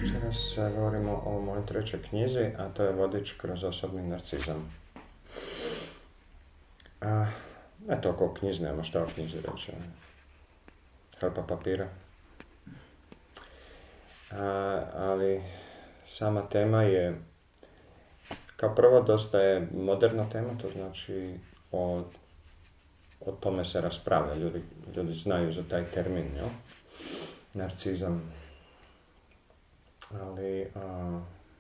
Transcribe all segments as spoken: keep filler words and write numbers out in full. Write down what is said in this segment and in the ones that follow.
Večeras govorimo o mojoj trećoj knjizi, a to je Vodič kroz osobni narcizam. A, ne toliko o knjizi, nema šta o knjizi reći. Hrpa papira. A, ali sama tema je, kao prvo, dosta je moderna tema, to znači o, o tome se raspravlja. Ljudi, ljudi znaju za taj termin, jel? Narcizam. Ali a,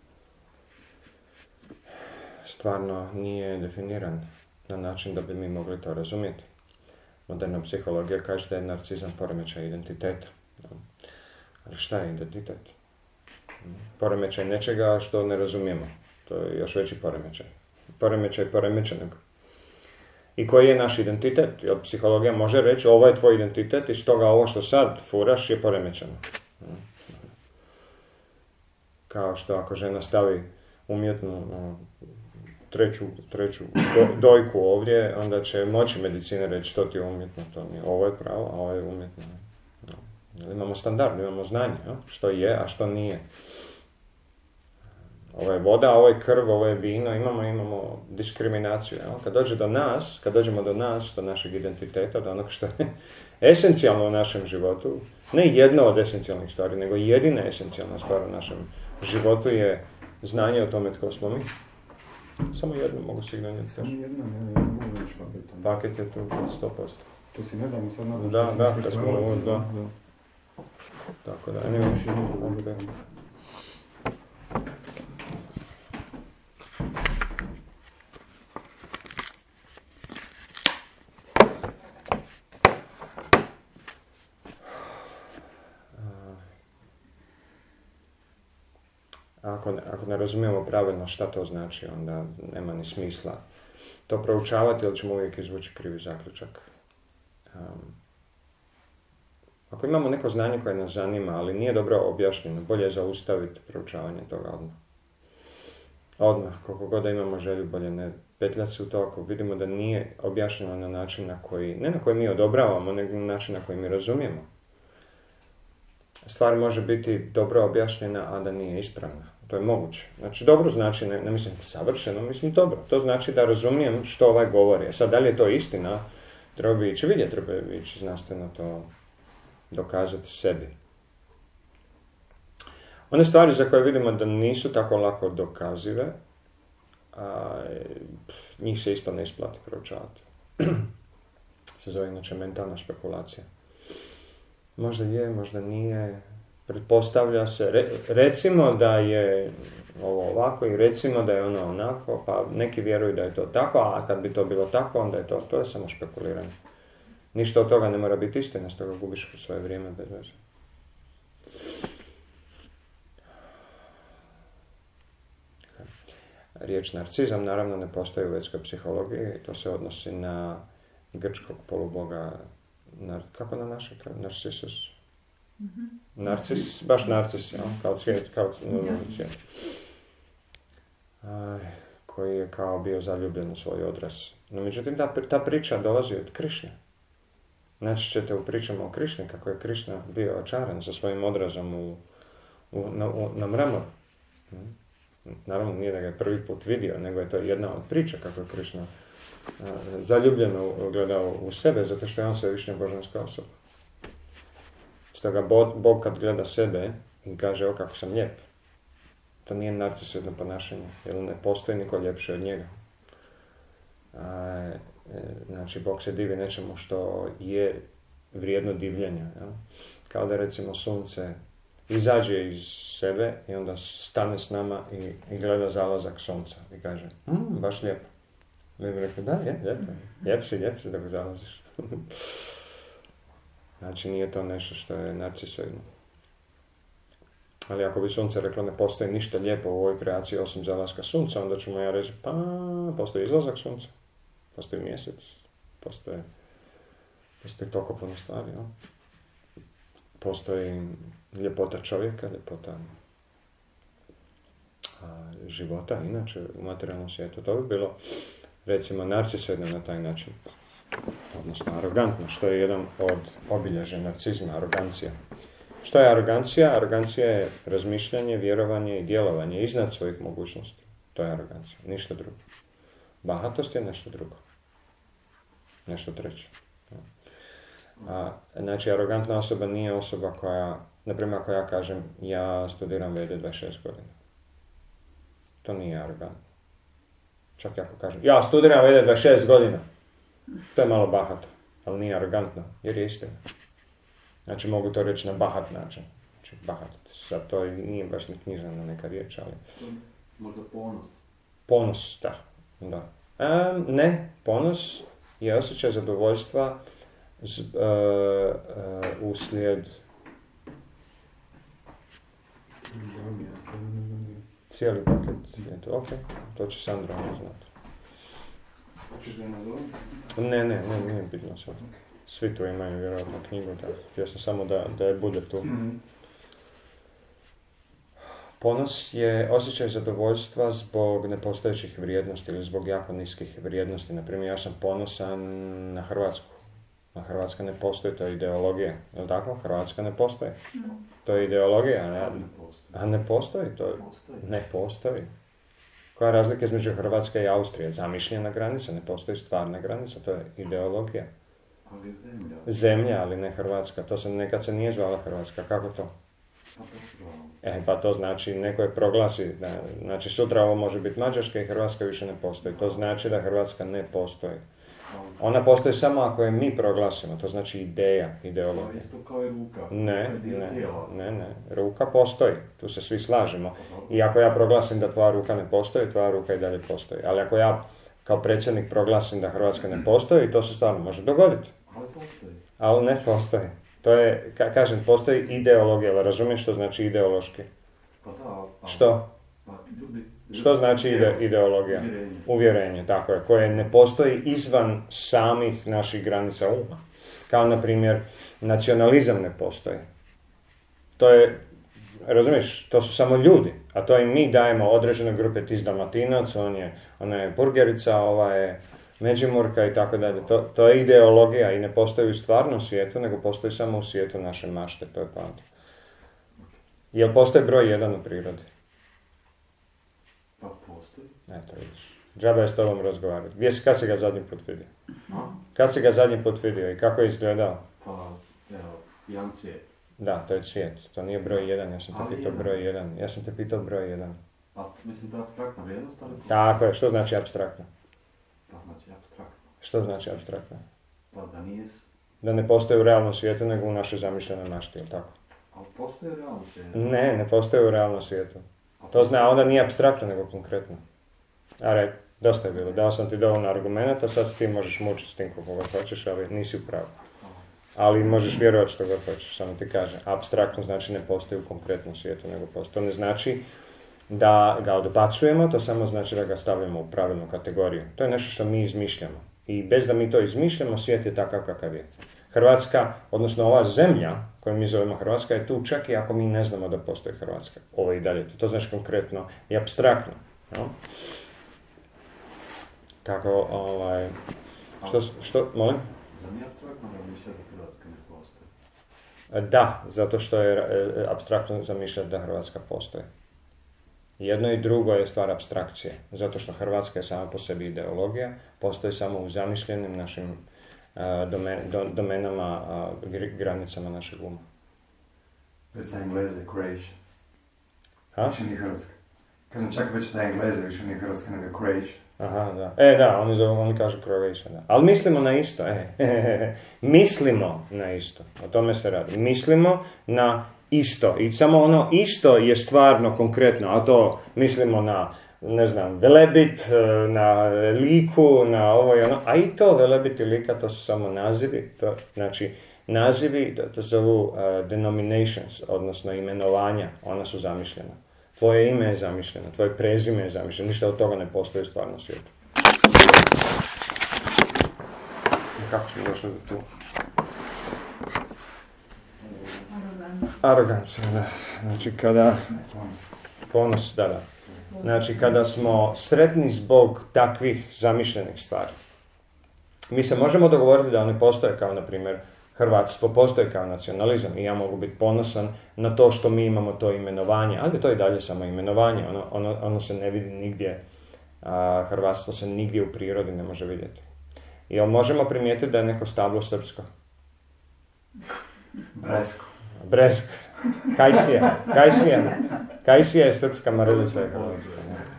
stvarno nije definiran na način da bi mi mogli to razumjeti. Moderna psihologija kaže da je narcizam poremećaj identiteta. Ali šta je identitet? Poremećaj nečega što ne razumijemo. To je još veći poremećaj. Poremećaj poremećenog. I koji je naš identitet? Jer psihologija može reći ovo je tvoj identitet i stoga ovo što sad furaš je poremećeno. Kao što ako žena stavi umjetnu treću, treću do, dojku ovdje, onda će moći medicina reći što ti je umjetno, to nije. Ovo je pravo, a ovo je umjetno. No. Imamo standard, imamo znanje, no? Što je, a što nije. Ovo je voda, ovo je krv, ovo je vino, imamo, imamo diskriminaciju. No? Kad dođe do nas, kad dođemo do nas, do našeg identiteta, do onog što je esencijalno u našem životu, ne jedna od esencijalnih stvari, nego jedina esencijalna stvar u našem životu je znanje o tome tko smo mi. Samo jedno mogu si donijeti. Samo jedno, ne, ne mogu reći paket. Paket je tu sto posto. To si nedavno sad nadam da, što da, sam da, iskrcavao. da, da. Tako da, ne možeš jedno drugo da. Ako ne, ako ne razumijemo pravilno šta to znači, onda nema ni smisla to proučavati, jer ćemo uvijek izvući krivi zaključak. Um, ako imamo neko znanje koje nas zanima, ali nije dobro objašnjeno, bolje je zaustaviti proučavanje toga odmah. Odmah, koliko god da imamo želju, bolje ne petljati se u to ako vidimo da nije objašnjeno na način na koji, ne na koji mi odobravamo, nego na način na koji mi razumijemo. Stvar može biti dobro objašnjena, a da nije ispravna. To je moguće. Znači, dobro znači, ne, ne mislim savršeno, mislim dobro. To znači da razumijem što ovaj govori. Sad, da li je to istina, treba bi ići vidjeti, treba bi ići znanstveno to dokazati sebi. One stvari za koje vidimo da nisu tako lako dokazive, a, njih se isto ne isplati proučavati. Se zove inače mentalna špekulacija. Možda je, možda nije, pretpostavlja se, Re, recimo da je ovo ovako i recimo da je ono onako, pa neki vjeruju da je to tako, a kad bi to bilo tako, onda je to, to je samo špekuliranje. Ništa od toga ne mora biti istina, s toga gubiš svoje vrijeme bez veze. Riječ narcizam naravno ne postoji u vedskoj psihologiji, to se odnosi na grčkog poluboga. Nar, kako na naše? Narcisus? Mm-hmm. Narcis, baš narcis, ja? Kao cvijet, kao cvijet. Aj, koji je kao bio zaljubljen u svoj odraz. No, međutim, ta, ta priča dolazi od Krišne. Znači ćete u pričama o Krišni, kako je Krišna bio očaran sa svojim odrazom u, u, na, u, na mramor. Naravno, nije da ga je prvi put vidio, nego je to jedna od priča kako je Krišna zaljubljeno gledao u sebe, zato što je on svevišnja božanska osoba. Stoga Bog kad gleda sebe i kaže o kako sam lijep, to nije narcisoidno ponašanje, jer ne postoji niko ljepši od njega. A, znači, Bog se divi nečemu što je vrijedno divljenja. Ja? Kao da recimo sunce izađe iz sebe i onda stane s nama i, i gleda zalazak sunca i kaže, mm, baš lijepo. Mi bi rekli, da, je, lijepo, lijep si, lijep si dok zalaziš. Znači, nije to nešto što je narcisoidno. Ali ako bi sunce reklo ne postoji ništa lijepo u ovoj kreaciji osim zalaska sunca, onda ćemo ja reći, pa, postoji izlazak sunca, postoji mjesec, postoji, postoji toliko puno stvari, no? Postoji ljepota čovjeka, ljepota a, života, inače u materijalnom svijetu. To bi bilo recimo narcisoidno na taj način, odnosno arogantno, što je jedan od obilježja narcizma, arogancija. Što je arogancija? Arogancija je razmišljanje, vjerovanje i djelovanje iznad svojih mogućnosti. To je arogancija, ništa drugo. Bahatost je nešto drugo. Nešto treće. A, znači, arogantna osoba nije osoba koja, na primjer, ako ja kažem, ja studiram ve de dvadeset šest godina. To nije arogantno. Čak i ako kažem, ja studiram ve de dvadeset šest godina. To je malo bahato, ali nije arogantno, jer je istina. Znači, mogu to reći na bahat način. Znači, bahat. Sad to nije baš ni knjižna neka riječ, ali... Možda ponos. Ponos, da. da. A, ne, ponos je osjećaj zadovoljstva z, uh, uh, uslijed cijeli paket. Je to, ok, to će Sandra ono znati. Hoćeš da je nazovem? Ne, ne, ne, nije bitno sad. Svi tu imaju vjerojatno knjigu, da. Htio sam samo da, da je bude tu. Mm-hmm. Ponos je osjećaj zadovoljstva zbog nepostojećih vrijednosti ili zbog jako niskih vrijednosti. Naprimjer, ja sam ponosan na Hrvatsku. A Hrvatska ne postoji, to je ideologija. Je li tako? Hrvatska ne postoji. To je ideologija, a ne, a ne postoji. To je, ne postoji. Koja je razlika između Hrvatske i Austrije? Zamišljena granica, ne postoji stvarna granica, to je ideologija. Ali zemlja. Zemlja, ali ne Hrvatska. To se nekad se nije zvala Hrvatska. Kako to? E, pa to znači, neko je proglasi, da, znači sutra ovo može biti Mađarska i Hrvatska više ne postoji. To znači da Hrvatska ne postoji. Ona postoji samo ako je mi proglasimo, to znači ideja, ideologija. Isto kao i ruka. Ne, ne, ne, ne, ruka postoji, tu se svi slažemo. I ako ja proglasim da tvoja ruka ne postoji, tvoja ruka i dalje postoji. Ali ako ja kao predsjednik proglasim da Hrvatska ne postoji, to se stvarno može dogoditi. Ali postoji. Ali ne postoji. To je, ka, kažem, postoji ideologija, ali razumiješ što znači ideološki? Pa da, pa, što? Pa, ljudi, što znači ide, ideologija? Uvjerenje. Uvjerenje, tako je, koje ne postoji izvan samih naših granica uma. Kao, na primjer, nacionalizam ne postoji. To je, razumiješ, to su samo ljudi, a to im mi dajemo određene grupe, ti si Dalmatinac, on je, ona je Burgerica, ova je Međimurka i tako dalje. To, to je ideologija i ne postoji u stvarnom svijetu, nego postoji samo u svijetu naše mašte, to je poanta. Jel postoji broj jedan u prirodi? Pa postoji. Eto vidiš. Džaba je s tobom razgovarati. Gdje si, kad si ga zadnji put vidio? A? Kad si ga zadnji put vidio i kako je izgledao? Pa, evo, jedan cvijet. Da, to je cvijet. To nije broj jedan, ja sam te Ali pitao jedan. broj jedan. Ja sam te pitao broj jedan. A, mislim da je apstraktna vrijednost, ali... Tako je, što znači apstraktno? To znači apstraktno. Što znači apstraktno? Pa da nije... s- Da ne postoji u realnom svijetu, nego u našoj zamišljenoj mašti, jel tako? Ali postoji realno svijet. Ne, ne postoji u realnom svijetu. To zna, onda nije apstraktno, nego konkretno. A red, dosta je bilo. Dao sam ti dovoljno argumenta, sad ti možeš mučiti s tim kako god hoćeš, ali nisi u pravu. Ali možeš vjerovati što god hoćeš, samo ti kaže. Apstraktno znači ne postoji u konkretnom svijetu, nego postoji. To ne znači da ga odbacujemo, to samo znači da ga stavljamo u pravilnu kategoriju. To je nešto što mi izmišljamo. I bez da mi to izmišljamo, svijet je takav kakav je. Hrvatska, odnosno ova zemlja koju mi zovemo Hrvatska, je tu čak i ako mi ne znamo da postoji Hrvatska. Ovo je i dalje. To znači konkretno i apstraktno. No? Kako, ovaj... Što, što, molim? Za nije apstraktno razmišljati da Hrvatska ne postoji. Da, zato što je e, apstraktno zamišljati da Hrvatska postoji. Jedno i drugo je stvar apstrakcije. Zato što Hrvatska je sama po sebi ideologija, postoji samo u zamišljenim našim uh, domen, do, domenama, uh, gr- granicama našeg uma. Već za Engleze je Croatia. Ha? Više nije Hrvatska. Kažem čak već da Engleze više nije Hrvatska nego Croatia. Aha, da. E, da, oni, zovu, oni kažu Croatia, da. Ali mislimo na isto, e. mislimo na isto. O tome se radi. Mislimo na isto. I samo ono isto je stvarno konkretno, a to mislimo na, ne znam, Velebit, na Liku, na ovo i ono. A i to Velebit i Lika, to su samo nazivi. To, znači, nazivi, to, to zovu uh, denominations, odnosno imenovanja. Ona su zamišljena. Tvoje ime je zamišljeno, tvoje prezime je zamišljeno, ništa od toga ne postoji u stvarnom svijetu. I kako smo došli do tu? Arogancija, da. Znači kada... Ponos, da, da. Znači kada smo sretni zbog takvih zamišljenih stvari. Mi se možemo dogovoriti da one postoje, kao na primjer hrvatstvo postoji kao nacionalizam i ja mogu biti ponosan na to što mi imamo to imenovanje, ali to je dalje samo imenovanje, ono, ono, ono se ne vidi nigdje, a, hrvatstvo se nigdje u prirodi ne može vidjeti. Jel možemo primijetiti da je neko stablo srpsko? Bresko. Bresk. Kajsija. Kajsija. Kajsija je srpska, marilica je hrvatska.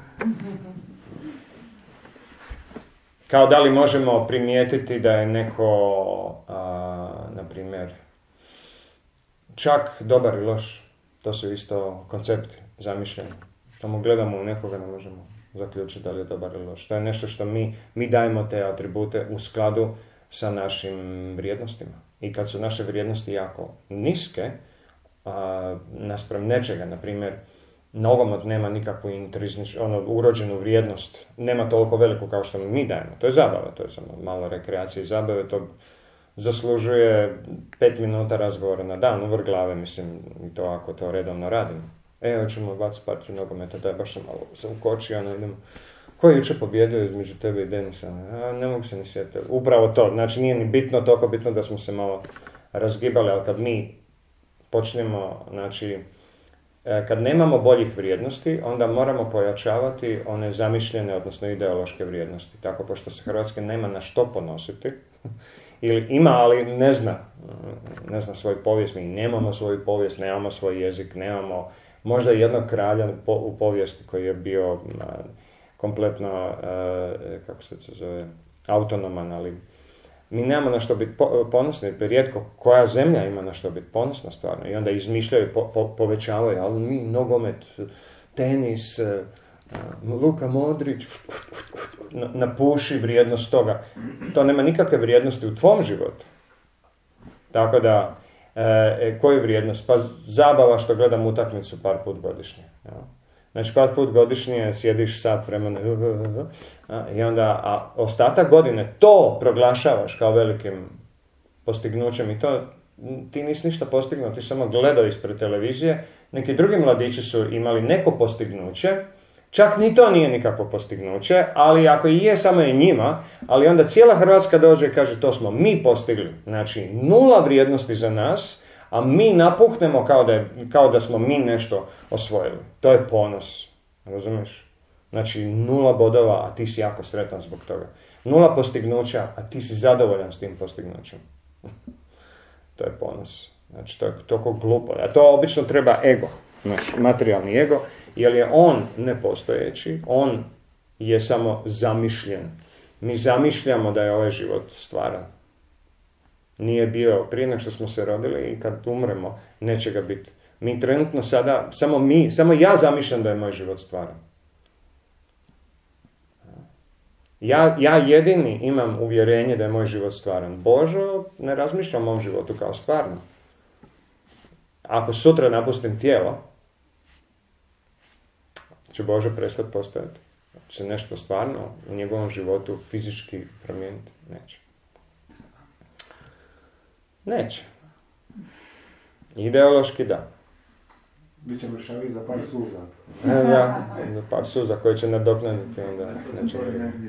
Kao da li možemo primijetiti da je neko, a, na primjer, čak dobar i loš. To su isto koncepti zamišljeni. Samo gledamo u nekoga, ne možemo zaključiti da li je dobar ili loš. To je nešto što mi, mi dajemo te atribute u skladu sa našim vrijednostima. I kad su naše vrijednosti jako niske, a, naspram nečega, na primjer, nogomet nema nikakvu intriznič, ono, urođenu vrijednost, nema toliko veliku kao što mi dajemo. To je zabava, to je samo malo rekreacije i zabave, to zaslužuje pet minuta razgovora na dan, uvrh glave, mislim, i to ako to redovno radimo. E, hoćemo baciti partiju nogometa, daj, baš sam malo se ukočio, ono, idemo. Ko je jučer pobjedio između tebe i Denisa? A, ne mogu se ni sjetiti. Upravo to, znači nije ni bitno, toliko bitno da smo se malo razgibali, ali kad mi počnemo, znači, kad nemamo boljih vrijednosti, onda moramo pojačavati one zamišljene, odnosno ideološke vrijednosti. Tako, pošto se Hrvatska nema na što ponositi, ili ima, ali ne zna, ne zna svoj povijest, mi nemamo svoju povijest, nemamo svoj jezik, nemamo možda jednog kralja u povijesti koji je bio kompletno, kako se to zove, autonoman, ali mi nemamo na što biti ponosni, rijetko koja zemlja ima na što biti ponosna stvarno. I onda izmišljaju, po, po, povećavaju, ali mi nogomet, tenis, Luka Modrić, napuši vrijednost toga. To nema nikakve vrijednosti u tvom životu. Tako da, e, koju vrijednost? Pa zabava što gledam utakmicu par put godišnje. Ja. Znači, par put godišnje sjediš sat vremena i onda, a ostatak godine to proglašavaš kao velikim postignućem i to ti nisi ništa postignuo, ti samo gledao ispred televizije. Neki drugi mladići su imali neko postignuće, čak ni to nije nikakvo postignuće, ali ako i je, samo je njima, ali onda cijela Hrvatska dođe i kaže to smo mi postigli. Znači, nula vrijednosti za nas, a mi napuhnemo kao da, je, kao da smo mi nešto osvojili. To je ponos, razumiješ? Znači, nula bodova, a ti si jako sretan zbog toga. Nula postignuća, a ti si zadovoljan s tim postignućem. To je ponos. Znači, to je toliko glupo. A to obično treba ego, naš materijalni ego, jer je on nepostojeći, on je samo zamišljen. Mi zamišljamo da je ovaj život stvaran. Nije bio prije nego što smo se rodili i kad umremo neće ga biti. Mi trenutno sada, samo mi, samo ja zamišljam da je moj život stvaran. Ja, ja jedini imam uvjerenje da je moj život stvaran. Božo ne razmišlja o mom životu kao stvarno. Ako sutra napustim tijelo, će Božo prestati postojati. Će se nešto stvarno u njegovom životu fizički promijeniti? Neće. Neće. Ideološki da. Biće mršavi za par suza. E, da, par suza koje će nadoknaditi onda s nečim.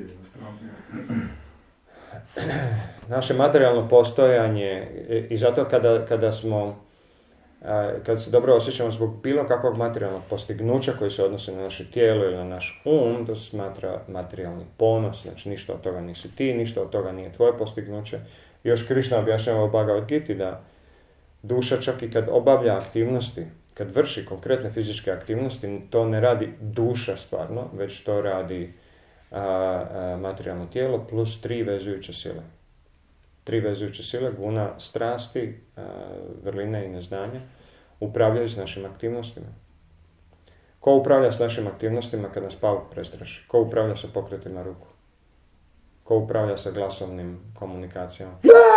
Naše materijalno postojanje i zato kada, kada smo kada se dobro osjećamo zbog bilo kakvog materijalnog postignuća koji se odnose na naše tijelo ili na naš um, to se smatra materijalni ponos, znači ništa od toga nisi ti, ništa od toga nije tvoje postignuće. Još Krišna objašnjava u Bhagavad Giti da duša čak i kad obavlja aktivnosti, kad vrši konkretne fizičke aktivnosti, to ne radi duša stvarno, već to radi a, a, materijalno tijelo plus tri vezujuće sile. Tri vezujuće sile, guna, strasti, a, vrline i neznanje, upravljaju s našim aktivnostima. Ko upravlja s našim aktivnostima kad nas pauk prestraši? Ko upravlja sa pokretima ruku? Ko upravlja sa glasovnim komunikacijama?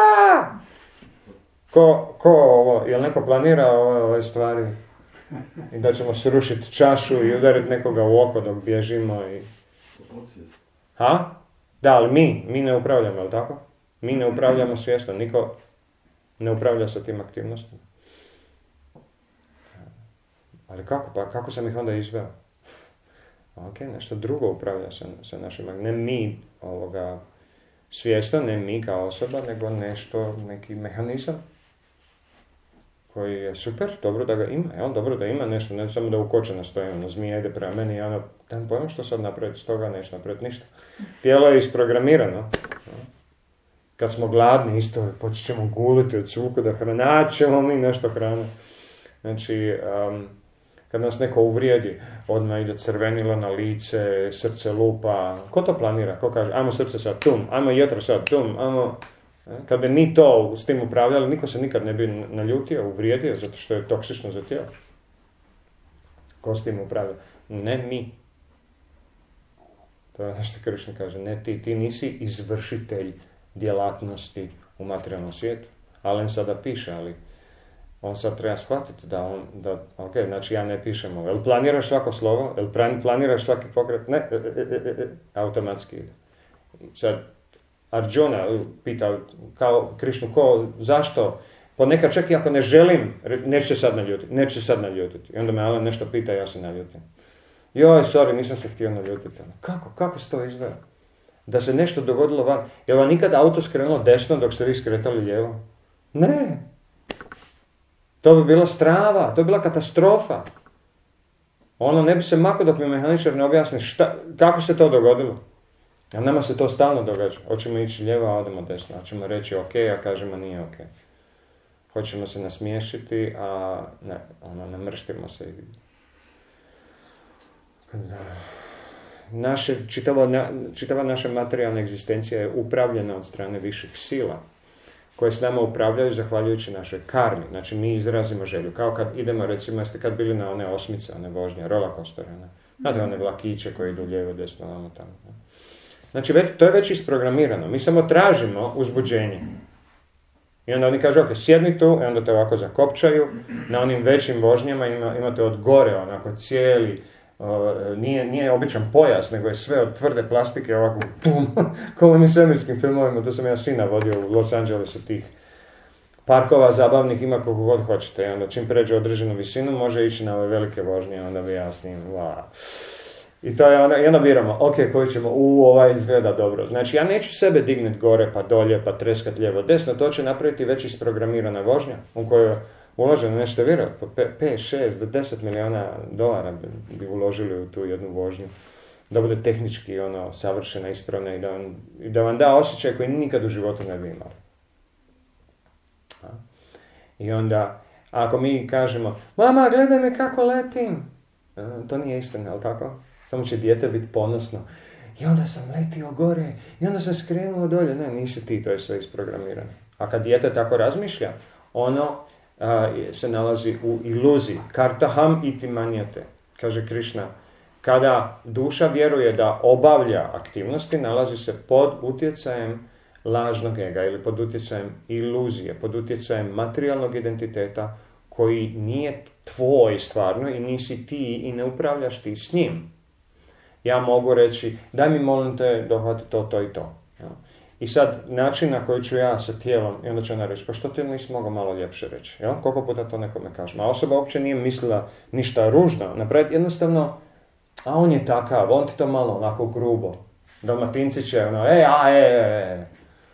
Ko, ko ovo, jel neko planira ove, ove stvari? I da ćemo srušiti čašu i udariti nekoga u oko dok bježimo i... Ha? Da, ali mi, mi ne upravljamo, jel tako? Mi ne upravljamo svjesno, niko ne upravlja sa tim aktivnostima. Ali kako? Pa kako sam ih onda izveo? Ok, nešto drugo upravlja sa, sa našim, ne mi ovoga, Svjesno, ne mi kao osoba, nego nešto, neki mehanizam koji je super, dobro da ga ima, jel? Dobro da ima nešto, ne samo da ukočeno stoji, ono, zmija ide prema meni i ono, dam pojma što sad napraviti, s toga neću napraviti ništa. Tijelo je isprogramirano. Kad smo gladni, isto počet ćemo guliti od svuku da hrana, ćemo mi nešto hrane. Znači, um, kad nas neko uvrijedi, odmah ide crvenilo na lice, srce lupa. Ko to planira? Ko kaže, ajmo srce sad, tum, ajmo jetro sad, tum, ajmo... Kad bi mi to s tim upravljali, niko se nikad ne bi naljutio, uvrijedio, zato što je toksično za tijelo. Ko s tim upravlja? Ne mi. To je ono što Krišna kaže, ne ti, ti nisi izvršitelj djelatnosti u materijalnom svijetu. Alen sada piše, ali on sad treba shvatiti da on, da, ok, znači ja ne pišem ovo. Jel planiraš svako slovo? Jel planiraš svaki pokret? Ne, e, e, e, e, automatski ide. Sad, Arjuna pita kao Krišnu, ko, zašto? Ponekad čak i ako ne želim, neće se sad naljutiti, neće se sad naljutiti. I onda me Alen nešto pita i ja se naljutim. Joj, sorry, nisam se htio naljutiti. Kako? Kako se to izgleda? Da se nešto dogodilo van. Je li vam nikad auto skrenulo desno dok ste vi skretali lijevo? Ne. To bi bila strava, to bi bila katastrofa. Ono ne bi se mako dok mi mehaničar ne objasni šta, kako se to dogodilo. A nama se to stalno događa. Hoćemo ići lijevo, a odemo desno. Hoćemo reći ok, a kažemo nije ok. Hoćemo se nasmiješiti, a ne, ono, namrštimo se. Kada... Naše, čitava, na, čitava naša materijalna egzistencija je upravljena od strane viših sila, koje s nama upravljaju zahvaljujući našoj karmi. Znači mi izrazimo želju. Kao kad idemo, recimo, jeste kad bili na one osmice, one vožnje, roller coastere, ne? Znate, one vlakiće koji idu lijevo, desno, vamo tamo. Ne? Znači, već, to je već isprogramirano. Mi samo tražimo uzbuđenje. I onda oni kažu, ok, sjedni tu, i onda te ovako zakopčaju. Na onim većim vožnjama ima, imate od gore, onako cijeli, uh, nije, nije običan pojas, nego je sve od tvrde plastike, ovako, tum, kao u onim svemirskim filmovima, to sam ja sina vodio u Los Angelesu, tih parkova zabavnih ima koliko god hoćete. I onda čim pređe određenu visinu, može ići na ove velike vožnje, onda bi ja s njim, wow. I to je onda, i onda biramo, ok, koji ćemo, u, ovaj izgleda dobro. Znači, ja neću sebe dignut gore, pa dolje, pa treskat lijevo, desno, to će napraviti već isprogramirana vožnja, u kojoj uloženo nešto vjerojatno, po pet, šest do deset milijuna dolara bi, bi uložili u tu jednu vožnju, da bude tehnički ono, savršena, ispravna i da, on, i da vam da osjećaj koji nikad u životu ne bi imali. A? I onda, ako mi kažemo, mama, gledaj me kako letim, a, to nije istina, ali tako? Samo će dijete biti ponosno. I onda sam letio gore, i onda sam skrenuo dolje. Ne, nisi ti, to je sve isprogramirano. A kad dijete tako razmišlja, ono a, se nalazi u iluziji. Kartaham iti manjate, kaže Krišna. Kada duša vjeruje da obavlja aktivnosti, nalazi se pod utjecajem lažnog ega ili pod utjecajem iluzije, pod utjecajem materijalnog identiteta koji nije tvoj stvarno i nisi ti i ne upravljaš ti s njim. Ja mogu reći, daj mi molim te dohvati to, to i to. Ja. I sad, način na koji ću ja sa tijelom, i onda će ona reći, pa što ti nisi mogao malo ljepše reći? Ja? Koliko puta to nekome kažem? A osoba uopće nije mislila ništa ružno. Napraviti jednostavno, a on je takav, on ti to malo onako grubo. Dalmatinci će ono, e, a, e, e.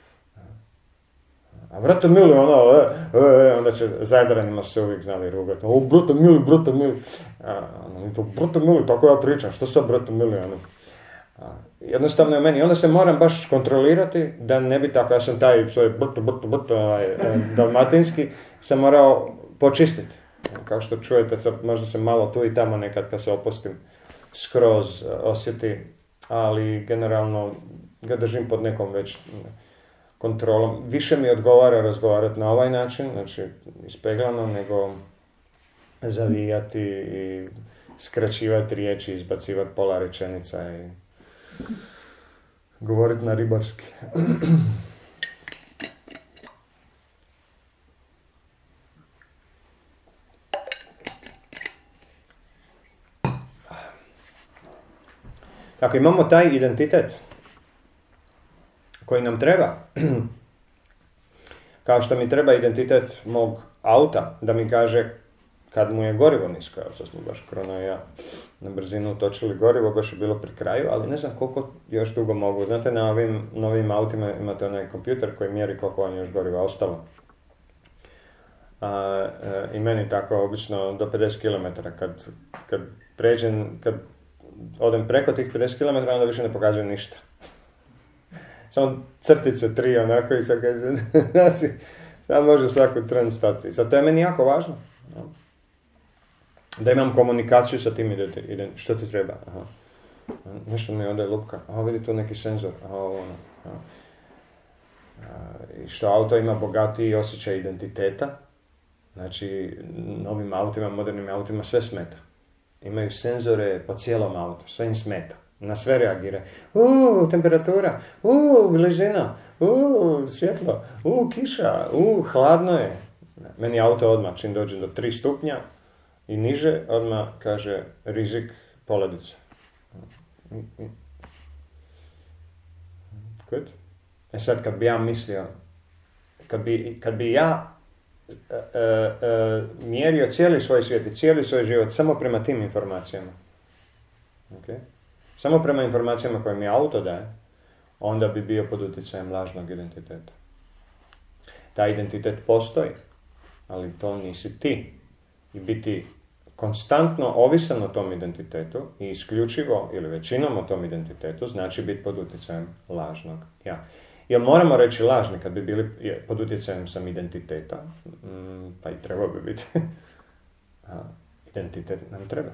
A brate mili, ono, e, e, onda će Zajdaranima se uvijek znali rugati. O, brate mili, brate mili. A, ono, to, brate mili, tako ja pričam, što sad brate mili, ono. A, jednostavno je meni, onda se moram baš kontrolirati da ne bi tako, ja sam taj svoj brto, brto, brto, ovaj, dalmatinski, sam morao počistiti. Kao što čujete, možda se malo tu i tamo nekad kad se opustim skroz osjeti, ali generalno ga držim pod nekom već kontrolom. Više mi odgovara razgovarati na ovaj način, znači ispeglano, nego zavijati i skraćivati riječi, izbacivati pola rečenica i govoriti na ribarski. Ako imamo taj identitet koji nam treba, kao što mi treba identitet mog auta, da mi kaže kad mu je gorivo nisko, evo sad smo baš Krono i ja na brzinu točili gorivo, baš je bilo pri kraju, ali ne znam koliko još dugo mogu. Znate, na ovim novim autima imate onaj kompjuter koji mjeri koliko vam je još goriva ostalo. A, e, i meni tako obično do pedeset kilometara, kad, kad pređem, kad odem preko tih pedeset kilometara, onda više ne pokazuje ništa. Samo crtice tri onako i sad kaže, znači, sad može svaku tren stati. Zato je meni jako važno. No. Da imam komunikaciju sa tim, idete, idem, što ti treba? Aha. Nešto mi ode lupka, aha, vidi tu neki senzor, aha, ono. Aha. I što auto ima bogatiji osjećaj identiteta, znači novim autima, modernim autima sve smeta. Imaju senzore po cijelom autu, sve im smeta. Na sve reagira. Uuu, temperatura, uuu, blizina, uuu, svjetlo, uuu, kiša, uuu, hladno je. Meni auto odmah, čim dođe do tri stupnja i niže, odmah kaže rizik poledice. Good. E sad, kad bi ja mislio, kad bi, kad bi ja uh, uh, mjerio cijeli svoj svijet i cijeli svoj život samo prema tim informacijama, okay? Samo prema informacijama koje mi auto daje, onda bi bio pod utjecajem lažnog identiteta. Taj identitet postoji, ali to nisi ti. I biti konstantno ovisan o tom identitetu i isključivo ili većinom o tom identitetu znači biti pod utjecajem lažnog ja. Jer moramo reći lažni kad bi bili pod utjecajem sam identiteta, mm, pa i trebao bi biti. A, identitet nam treba.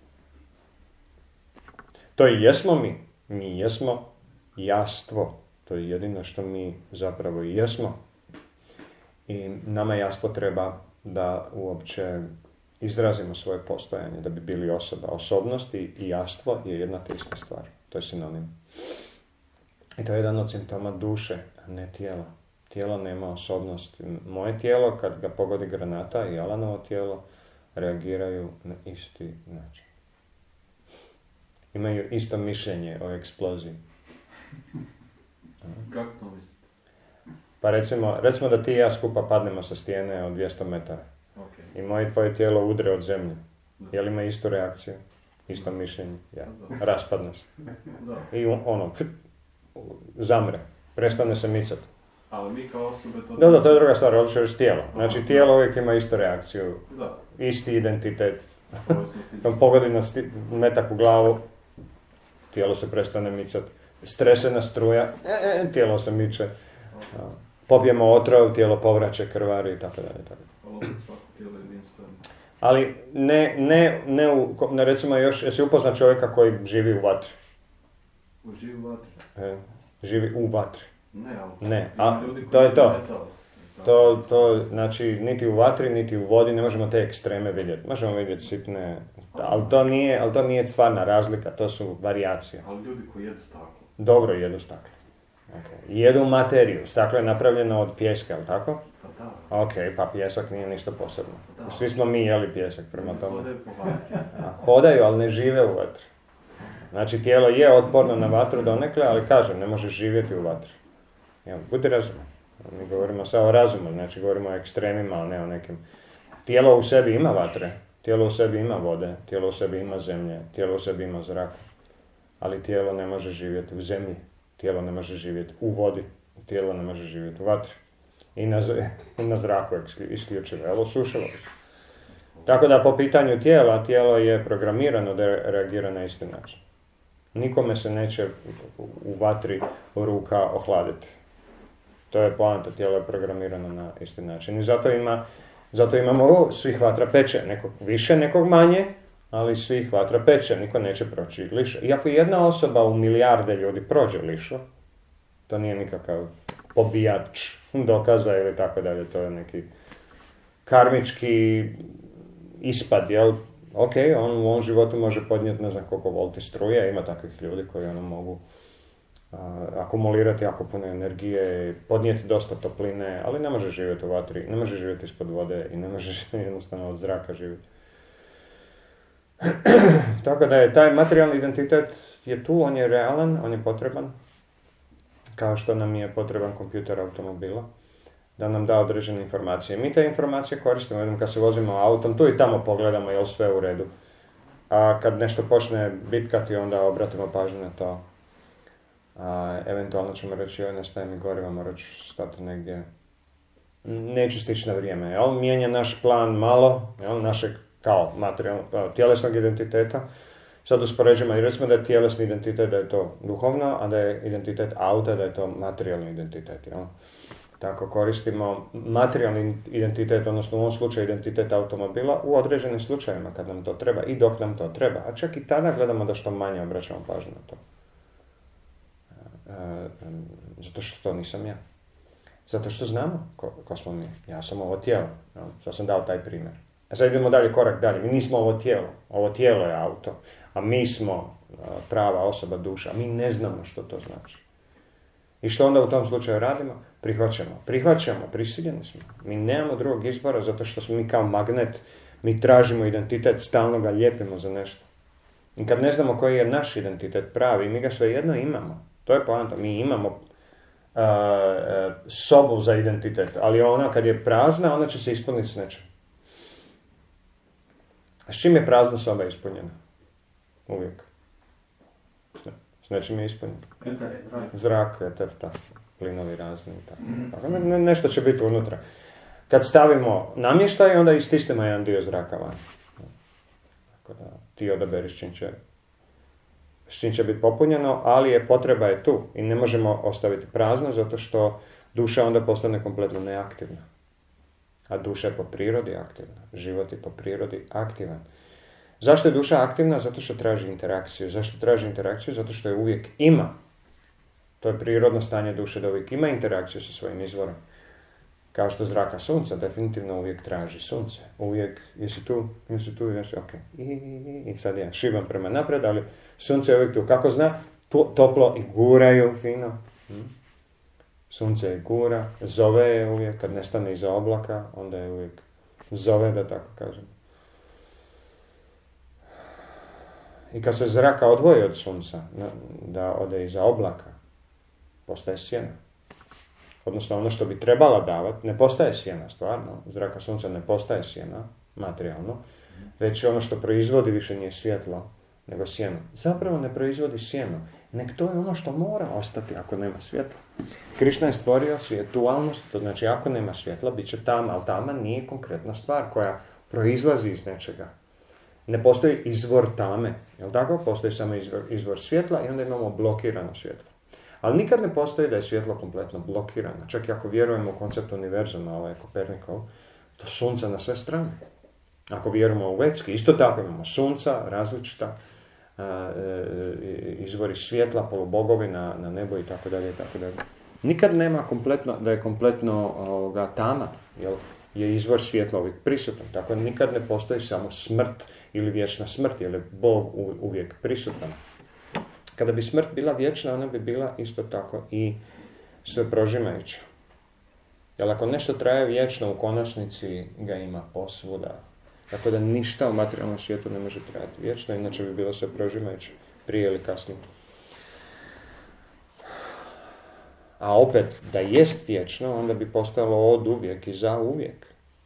To i jesmo mi. Mi jesmo jastvo. To je jedino što mi zapravo i jesmo. I nama jastvo treba da uopće izrazimo svoje postojanje, da bi bili osoba. Osobnost i jastvo je jedna te ista stvar. To je sinonim. I to je jedan od simptoma duše, a ne tijela. Tijelo nema osobnost. Moje tijelo, kad ga pogodi granata i Alanovo tijelo, reagiraju na isti način. Imaju isto mišljenje o eksploziji. Kako to mislite? Pa recimo, recimo da ti i ja skupa padnemo sa stijene od dvjesto metara. Okay. I moje tvoje tijelo udre od zemlje. Je li ima istu reakciju? Isto mišljenje? Ja. Raspadne se. Da. I ono, zamre. Prestane se micati. Ali mi kao osobe to... Da, da, to je druga stvar, odlično još tijelo. Znači, tijelo uvijek ima istu reakciju. Da. Isti identitet. Kad pogodi na sti- metak u glavu, tijelo se prestane micati. Stresena struja, e, e, tijelo se miče. Popijemo otrov, tijelo povraća, krvari i tako dalje. Ali opet svako tijelo je jedinstveno. Ali ne, ne, ne, u, ne recimo još, jesi upoznat čovjeka koji živi u vatri? U živu vatri? E, živi u vatri. Ne, ali... Ne, a to je to. To, to, znači, niti u vatri, niti u vodi, ne možemo te ekstreme vidjeti. Možemo vidjeti sitne, ali to nije, ali to nije stvarna razlika, to su varijacije. Ali ljudi koji jedu staklo. Dobro jedu staklo. Okay. Jedu materiju. Staklo je napravljeno od pijeska, je li tako? Pa da. Ok, pa pijesak nije ništa posebno. Da. Svi smo mi jeli pijesak prema tome. Hodaju po vatri. A, hodaju, ali ne žive u vatri. Znači, tijelo je otporno na vatru donekle, ali kažem, ne možeš živjeti u vatri. Evo, budi razuman. Mi govorimo samo o razumu, znači govorimo o ekstremima, ali ne o nekim... Tijelo u sebi ima vatre, tijelo u sebi ima vode, tijelo u sebi ima zemlje, tijelo u sebi ima zraka. Ali tijelo ne može živjeti u zemlji, tijelo ne može živjeti u vodi, tijelo ne može živjeti u vatri. I na, na zraku isključivo, evo sušilo. Tako da po pitanju tijela, tijelo je programirano da reagira na isti način. Nikome se neće u vatri ruka ohladiti. To je poanta, tijelo je programirano na isti način. I zato, ima, zato imamo o, svih vatra peče, nekog više, nekog manje, ali svih vatra peče, niko neće proći lišo. Iako jedna osoba u milijarde ljudi prođe lišo, to nije nikakav pobijač dokaza ili tako dalje, to je neki karmički ispad, jel? Ok, on u ovom životu može podnijeti ne znam koliko volti struje, ima takvih ljudi koji ono mogu a, akumulirati jako puno energije, podnijeti dosta topline, ali ne može živjeti u vatri, ne može živjeti ispod vode i ne može jednostavno od zraka živjeti. Tako da je taj materijalni identitet je tu, on je realan, on je potreban, kao što nam je potreban kompjuter automobila, da nam da određene informacije. Mi te informacije koristimo, jednom kad se vozimo autom, tu i tamo pogledamo je li sve u redu. A kad nešto počne bitkati, onda obratimo pažnju na to. A, eventualno ćemo reći, joj, nestaje mi goriva, morat ću stati negdje. Neću stići na vrijeme, jel? Mijenja naš plan malo, jel? Našeg kao materijalnog, tjelesnog identiteta. Sad uspoređujemo i recimo da je tjelesni identitet, da je to duhovno, a da je identitet auta, da je to materijalni identitet, jel? Tako koristimo materijalni identitet, odnosno u ovom slučaju identitet automobila, u određenim slučajevima kad nam to treba i dok nam to treba. A čak i tada gledamo da što manje obraćamo pažnju na to. E, zato što to nisam ja. Zato što znamo ko, ko smo mi. Ja sam ovo tijelo. Ja, sad sam dao taj primjer. A sad idemo dalje, korak dalje. Mi nismo ovo tijelo. Ovo tijelo je auto. A mi smo prava osoba, duša. Mi ne znamo što to znači. I što onda u tom slučaju radimo? Prihvaćamo. Prihvaćamo, prisiljeni smo. Mi nemamo drugog izbora zato što smo mi kao magnet. Mi tražimo identitet, stalno ga lijepimo za nešto. I kad ne znamo koji je naš identitet pravi, mi ga svejedno imamo. To je poanta. Mi imamo uh, uh, sobu za identitet, ali ona kad je prazna, ona će se ispuniti s nečim. A s čim je prazna soba ispunjena? Uvijek. S nečim je ispunjena. Eter, zrak. Zrak, eter, tako. Plinovi razni. Tako. Tako. Ne, ne, nešto će biti unutra. Kad stavimo namještaj, onda istisnemo jedan dio zraka van. Tako da ti odaberiš čim će, s čim će biti popunjeno, ali je potreba je tu i ne možemo ostaviti prazno zato što duša onda postane kompletno neaktivna. A duša je po prirodi aktivna. Život je po prirodi aktivan. Zašto je duša aktivna? Zato što traži interakciju. Zašto traži interakciju? Zato što je uvijek ima. To je prirodno stanje duše da uvijek ima interakciju sa svojim izvorom. Kao što zraka sunca definitivno uvijek traži sunce. Uvijek, jesi tu, jesi tu, jesi, ok. I, i, i sad ja šibam prema napred, ali sunce je uvijek tu. Kako zna? To, toplo i guraju fino. Sunce je gura, zove je uvijek, kad nestane iza oblaka, onda je uvijek zove, da tako kažem. I kad se zraka odvoji od sunca, da ode iza oblaka, postaje sjena. Odnosno ono što bi trebala davati, ne postaje sjena stvarno, zraka sunca ne postaje sjena, materijalno, već ono što proizvodi više nije svjetlo, nego sjeno. Zapravo ne proizvodi sjeno, nek to je ono što mora ostati ako nema svjetla. Krišna je stvorio svjetualnost, to znači ako nema svjetla, bit će tama, ali tama nije konkretna stvar koja proizlazi iz nečega. Ne postoji izvor tame, jel tako? Postoji samo izvor, izvor svjetla i onda imamo blokirano svjetlo. Ali nikad ne postoji da je svjetlo kompletno blokirano. Čak i ako vjerujemo u koncept univerzuma, ovaj Kopernikov, to sunca na sve strane. Ako vjerujemo u Vetski, isto tako imamo sunca, različita, uh, izvori svjetla, polubogovi na, na nebo i tako dalje i tako dalje. Nikad nema kompletno, da je kompletno ovoga, tama, jel? Je izvor svjetla uvijek prisutan. Tako nikad ne postoji samo smrt ili vječna smrt, jer je Bog uvijek prisutan. Kada bi smrt bila vječna, ona bi bila isto tako i sve prožimajuća. Jer ako nešto traje vječno, u konačnici ga ima posvuda. Tako da ništa u materijalnom svijetu ne može trajati vječno, inače bi bilo sve prožimajuće, prije ili kasnije. A opet, da jest vječno, onda bi postalo od uvijek i za uvijek.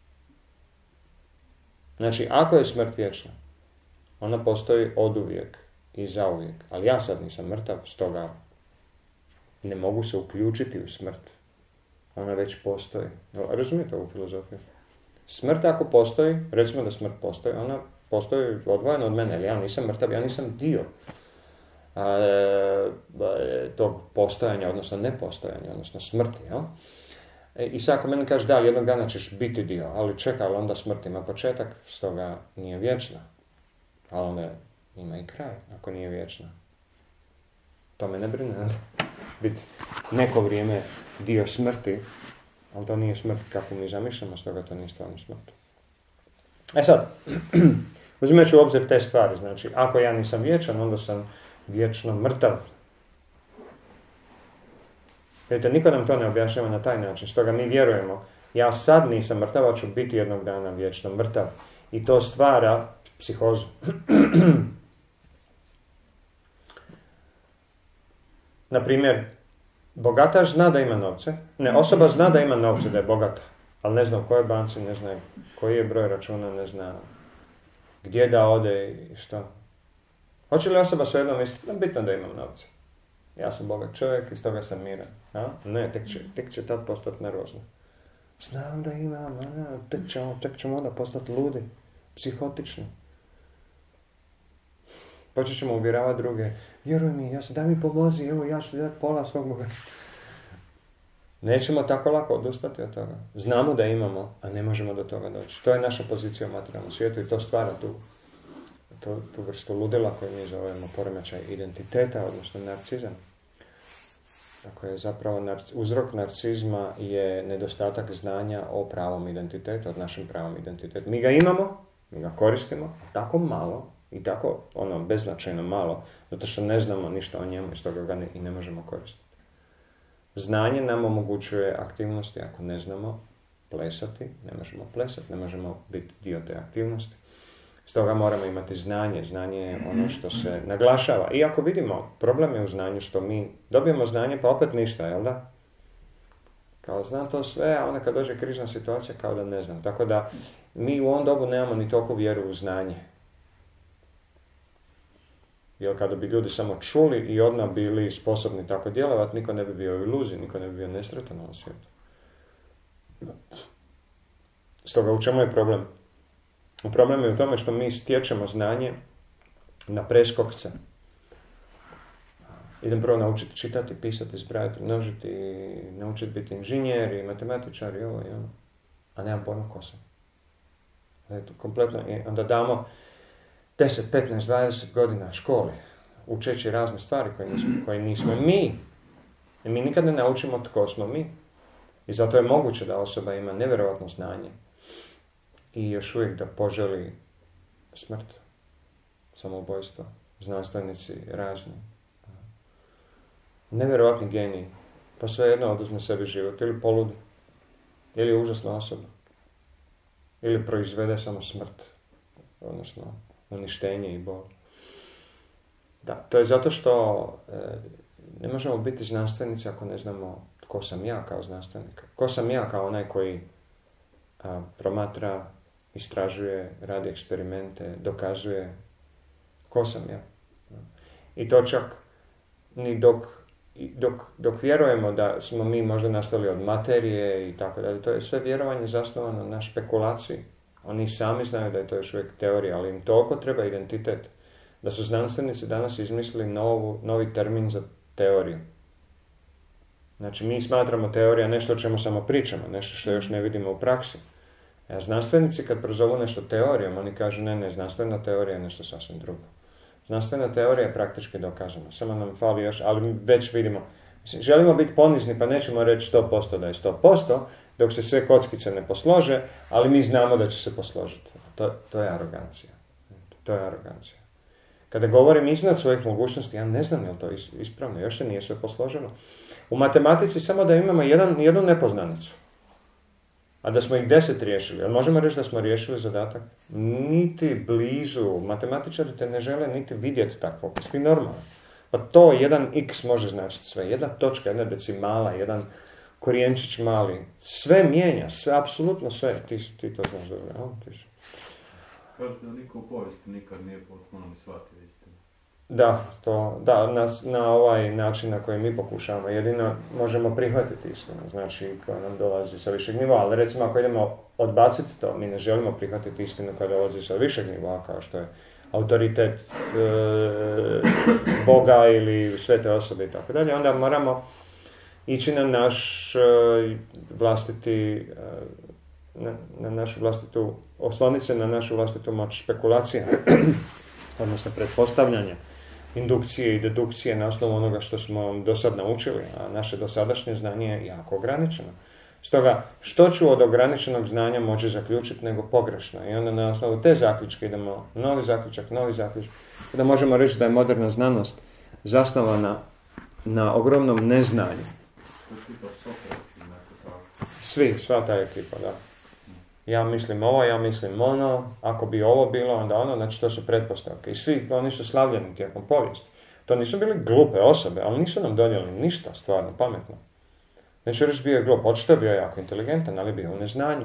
Znači, ako je smrt vječna, ona postoji od uvijek i za uvijek. Ali ja sad nisam mrtav, stoga ne mogu se uključiti u smrt. Ona već postoji. Razumijete ovu filozofiju? Smrt ako postoji, recimo da smrt postoji, ona postoji odvojena od mene, ali ja nisam mrtav, ja nisam dio a, e, tog postojanja, odnosno nepostojanja, odnosno smrti, jel? E, I sad ako meni kaže da, jednog dana ćeš biti dio, ali čekaj, ali onda smrt ima početak, stoga nije vječna. Ali onda ima i kraj, ako nije vječna. To me ne brine, biti neko vrijeme dio smrti, ali to nije smrt kako mi zamišljamo, stoga to nije stvarno smrt. E sad, uzimajući u obzir te stvari, znači, ako ja nisam vječan, onda sam vječno mrtav. Vidite, niko nam to ne objašnjava na taj način, stoga mi vjerujemo, ja sad nisam mrtav, ali ću biti jednog dana vječno mrtav. I to stvara psihozu. Na primjer, bogataš zna da ima novce, ne, osoba zna da ima novce, da je bogata, ali ne zna u kojoj banci, ne zna koji je broj računa, ne zna gdje da ode i što. Hoće li osoba svejedno misliti, da bitno da imam novce? Ja sam bogat čovjek i stoga sam miran. A? Ne, tek će, tek će tad postati nervozno. Znam da imam, a ne, tek ćemo, tek ćemo onda postati ludi, psihotični. Počet ćemo uvjeravati druge, vjeruj mi, ja sam, daj mi pomozi, evo ja ću ti dati pola svog boga. Nećemo tako lako odustati od toga. Znamo da imamo, a ne možemo do toga doći. To je naša pozicija u materijalnom svijetu i to stvara tu, tu, tu vrstu ludila koju mi zovemo poremećaj identiteta, odnosno narcizam. Dakle, zapravo narci, uzrok narcizma je nedostatak znanja o pravom identitetu, od našem pravom identitetu. Mi ga imamo, mi ga koristimo, tako malo i tako ono beznačajno malo, zato što ne znamo ništa o njemu i stoga ga ne, i ne možemo koristiti. Znanje nam omogućuje aktivnosti, ako ne znamo plesati, ne možemo plesati, ne možemo biti dio te aktivnosti. Stoga moramo imati znanje. Znanje je ono što se naglašava. Iako vidimo, problem je u znanju što mi dobijemo znanje pa opet ništa, jel da? Kao znam to sve, a onda kad dođe krizna situacija kao da ne znam. Tako da mi u ovom dobu nemamo ni toliko vjeru u znanje. Jer kada bi ljudi samo čuli i odmah bili sposobni tako djelovati, niko ne bi bio u iluziji, niko ne bi bio nesretan na ovom svijetu. Stoga u čemu je problem? Problem je u tome što mi stječemo znanje na preskokce. Idem prvo naučiti čitati, pisati, zbrajati, množiti, naučiti biti inženjer i matematičar i ovo i ono. A nemam pojma ko sam. Eto, kompletno. I onda damo deset, petnaest, dvadeset godina školi, učeći razne stvari koje nismo, koje nismo mi. I mi nikad ne naučimo tko smo mi. I zato je moguće da osoba ima nevjerojatno znanje i još uvijek da poželi smrt, samoubojstvo, znanstvenici razni. Nevjerojatni geniji, pa svejedno oduzme sebi život, ili poludi, ili je užasna osoba, ili proizvede samo smrt, odnosno uništenje i bol. Da, to je zato što e, ne možemo biti znanstvenici ako ne znamo tko sam ja kao znanstvenik. Ko sam ja kao onaj koji a, promatra, istražuje, radi eksperimente, dokazuje ko sam ja. I to čak ni dok, dok, dok vjerujemo da smo mi možda nastali od materije i tako dalje, to je sve vjerovanje zasnovano na špekulaciji. Oni sami znaju da je to još uvijek teorija, ali im toliko treba identitet. Da su znanstvenici danas izmislili novu, novi termin za teoriju. Znači, mi smatramo teorija nešto o čemu samo pričamo, nešto što još ne vidimo u praksi. A znanstvenici kad prozovu nešto teorijom, oni kažu ne, ne, znanstvena teorija je nešto sasvim drugo. Znanstvena teorija je praktički dokazana, samo nam fali još, ali već vidimo. Mislim, želimo biti ponizni pa nećemo reći sto posto da je sto posto, dok se sve kockice ne poslože, ali mi znamo da će se posložiti. To, to je arogancija. To je arogancija. Kada govorim iznad svojih mogućnosti, ja ne znam je li to ispravno, još se nije sve posloženo. U matematici samo da imamo jedan, jednu nepoznanicu, a da smo ih deset riješili. Ali možemo reći da smo riješili zadatak? Niti blizu. Matematičari te ne žele niti vidjeti takvog. Jesi ti normalno? Pa to jedan x može značiti sve. Jedna točka, jedna decimala, jedan korijenčić mali. Sve mijenja, sve, apsolutno sve. Ti, ti to znaš dobro. No? Ti Kažete da niko u povijesti nikad nije potpuno ni shvatio istinu. Da, to, da, na, na ovaj način na koji mi pokušavamo. Jedino možemo prihvatiti istinu, znači koja nam dolazi sa višeg nivoa, ali recimo ako idemo odbaciti to, mi ne želimo prihvatiti istinu koja dolazi sa višeg nivoa, kao što je autoritet e, Boga ili svete osobe i tako dalje, onda moramo ići na naš e, vlastiti, e, na, na našu vlastitu, osloniti se na našu vlastitu moć špekulacije, odnosno pretpostavljanja, indukcije i dedukcije na osnovu onoga što smo do sad naučili, a naše dosadašnje znanje je jako ograničeno. Stoga, što ću od ograničenog znanja moći zaključiti nego pogrešno? I onda na osnovu te zaključke idemo novi zaključak, novi zaključak. Da možemo reći da je moderna znanost zasnovana na ogromnom neznanju. Svi, sva ta ekipa, da. Ja mislim ovo, ja mislim ono, ako bi ovo bilo, onda ono, znači to su pretpostavke. I svi oni su slavljeni tijekom povijesti. To nisu bili glupe osobe, ali nisu nam donijeli ništa stvarno pametno. Neću reći bio je glup, očito je bio jako inteligentan, ali bio u neznanju.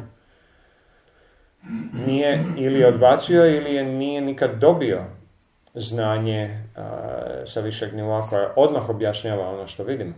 Nije ili je odbacio ili je nije nikad dobio znanje a, sa višeg nivoa koje odmah objašnjava ono što vidimo.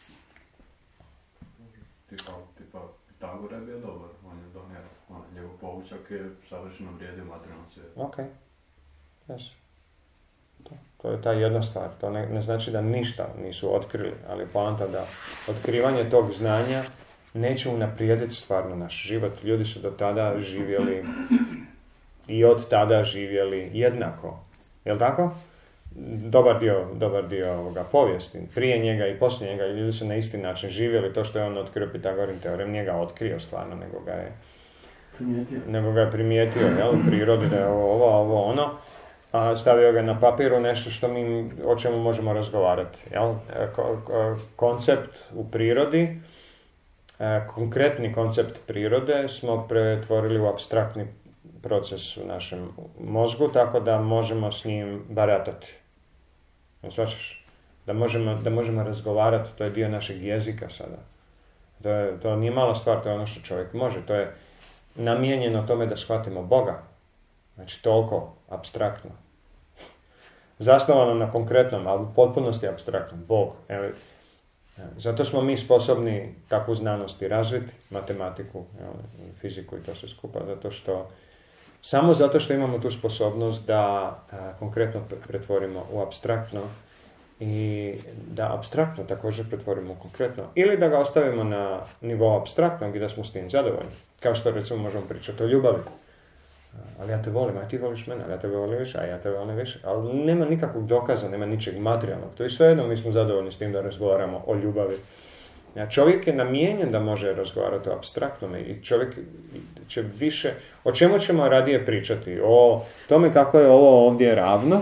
Tipa, tipa Pitagora je bio dobar, on je donio, on, njegov poučak je savršeno vrijedio u materijalnom svijetu. Ok, yes. To, to je ta jedna stvar, to ne, ne znači da ništa nisu otkrili, ali poanta da otkrivanje tog znanja neće unaprijediti stvarno naš život. Ljudi su do tada živjeli i od tada živjeli jednako. Jel' tako? Dobar dio, dobar dio ovoga povijesti. Prije njega i poslije njega ljudi su na isti način živjeli. To što je on otkrio Pitagorin teorem, nije ga otkrio stvarno, nego ga je Primijetio. nego ga je primijetio, jel, u prirodi da je ovo, ovo, ovo, ono. A stavio ga na papiru, nešto što mi, o čemu možemo razgovarati. Jel? Ko, ko, koncept u prirodi, konkretni koncept prirode smo pretvorili u apstraktni proces u našem mozgu, tako da možemo s njim baratati. Svačaš? Da možemo, da možemo razgovarati, to je dio našeg jezika sada. To, je, to nije mala stvar, to je ono što čovjek može. To je namijenjeno tome da shvatimo Boga. Znači toliko apstraktno. Zasnovano na konkretnom, ali u potpunosti apstraktnom. Bog. Evo, zato smo mi sposobni takvu znanost i razviti, matematiku, evo, fiziku i to sve skupa, zato što samo zato što imamo tu sposobnost da a, konkretno pretvorimo u apstraktno i da apstraktno također pretvorimo u konkretno. Ili da ga ostavimo na nivou apstraktnog i da smo s tim zadovoljni. Kao što recimo možemo pričati o ljubavi. Ali ja te volim, a ti voliš mene, ali ja te volim više, a ja te volim više. Ali nema nikakvog dokaza, nema ničeg materijalnog. To je svejedno, mi smo zadovoljni s tim da razgovaramo o ljubavi. Ja, čovjek je namijenjen da može razgovarati o apstraktnome i čovjek će više... O čemu ćemo radije pričati? O tome kako je ovo ovdje ravno?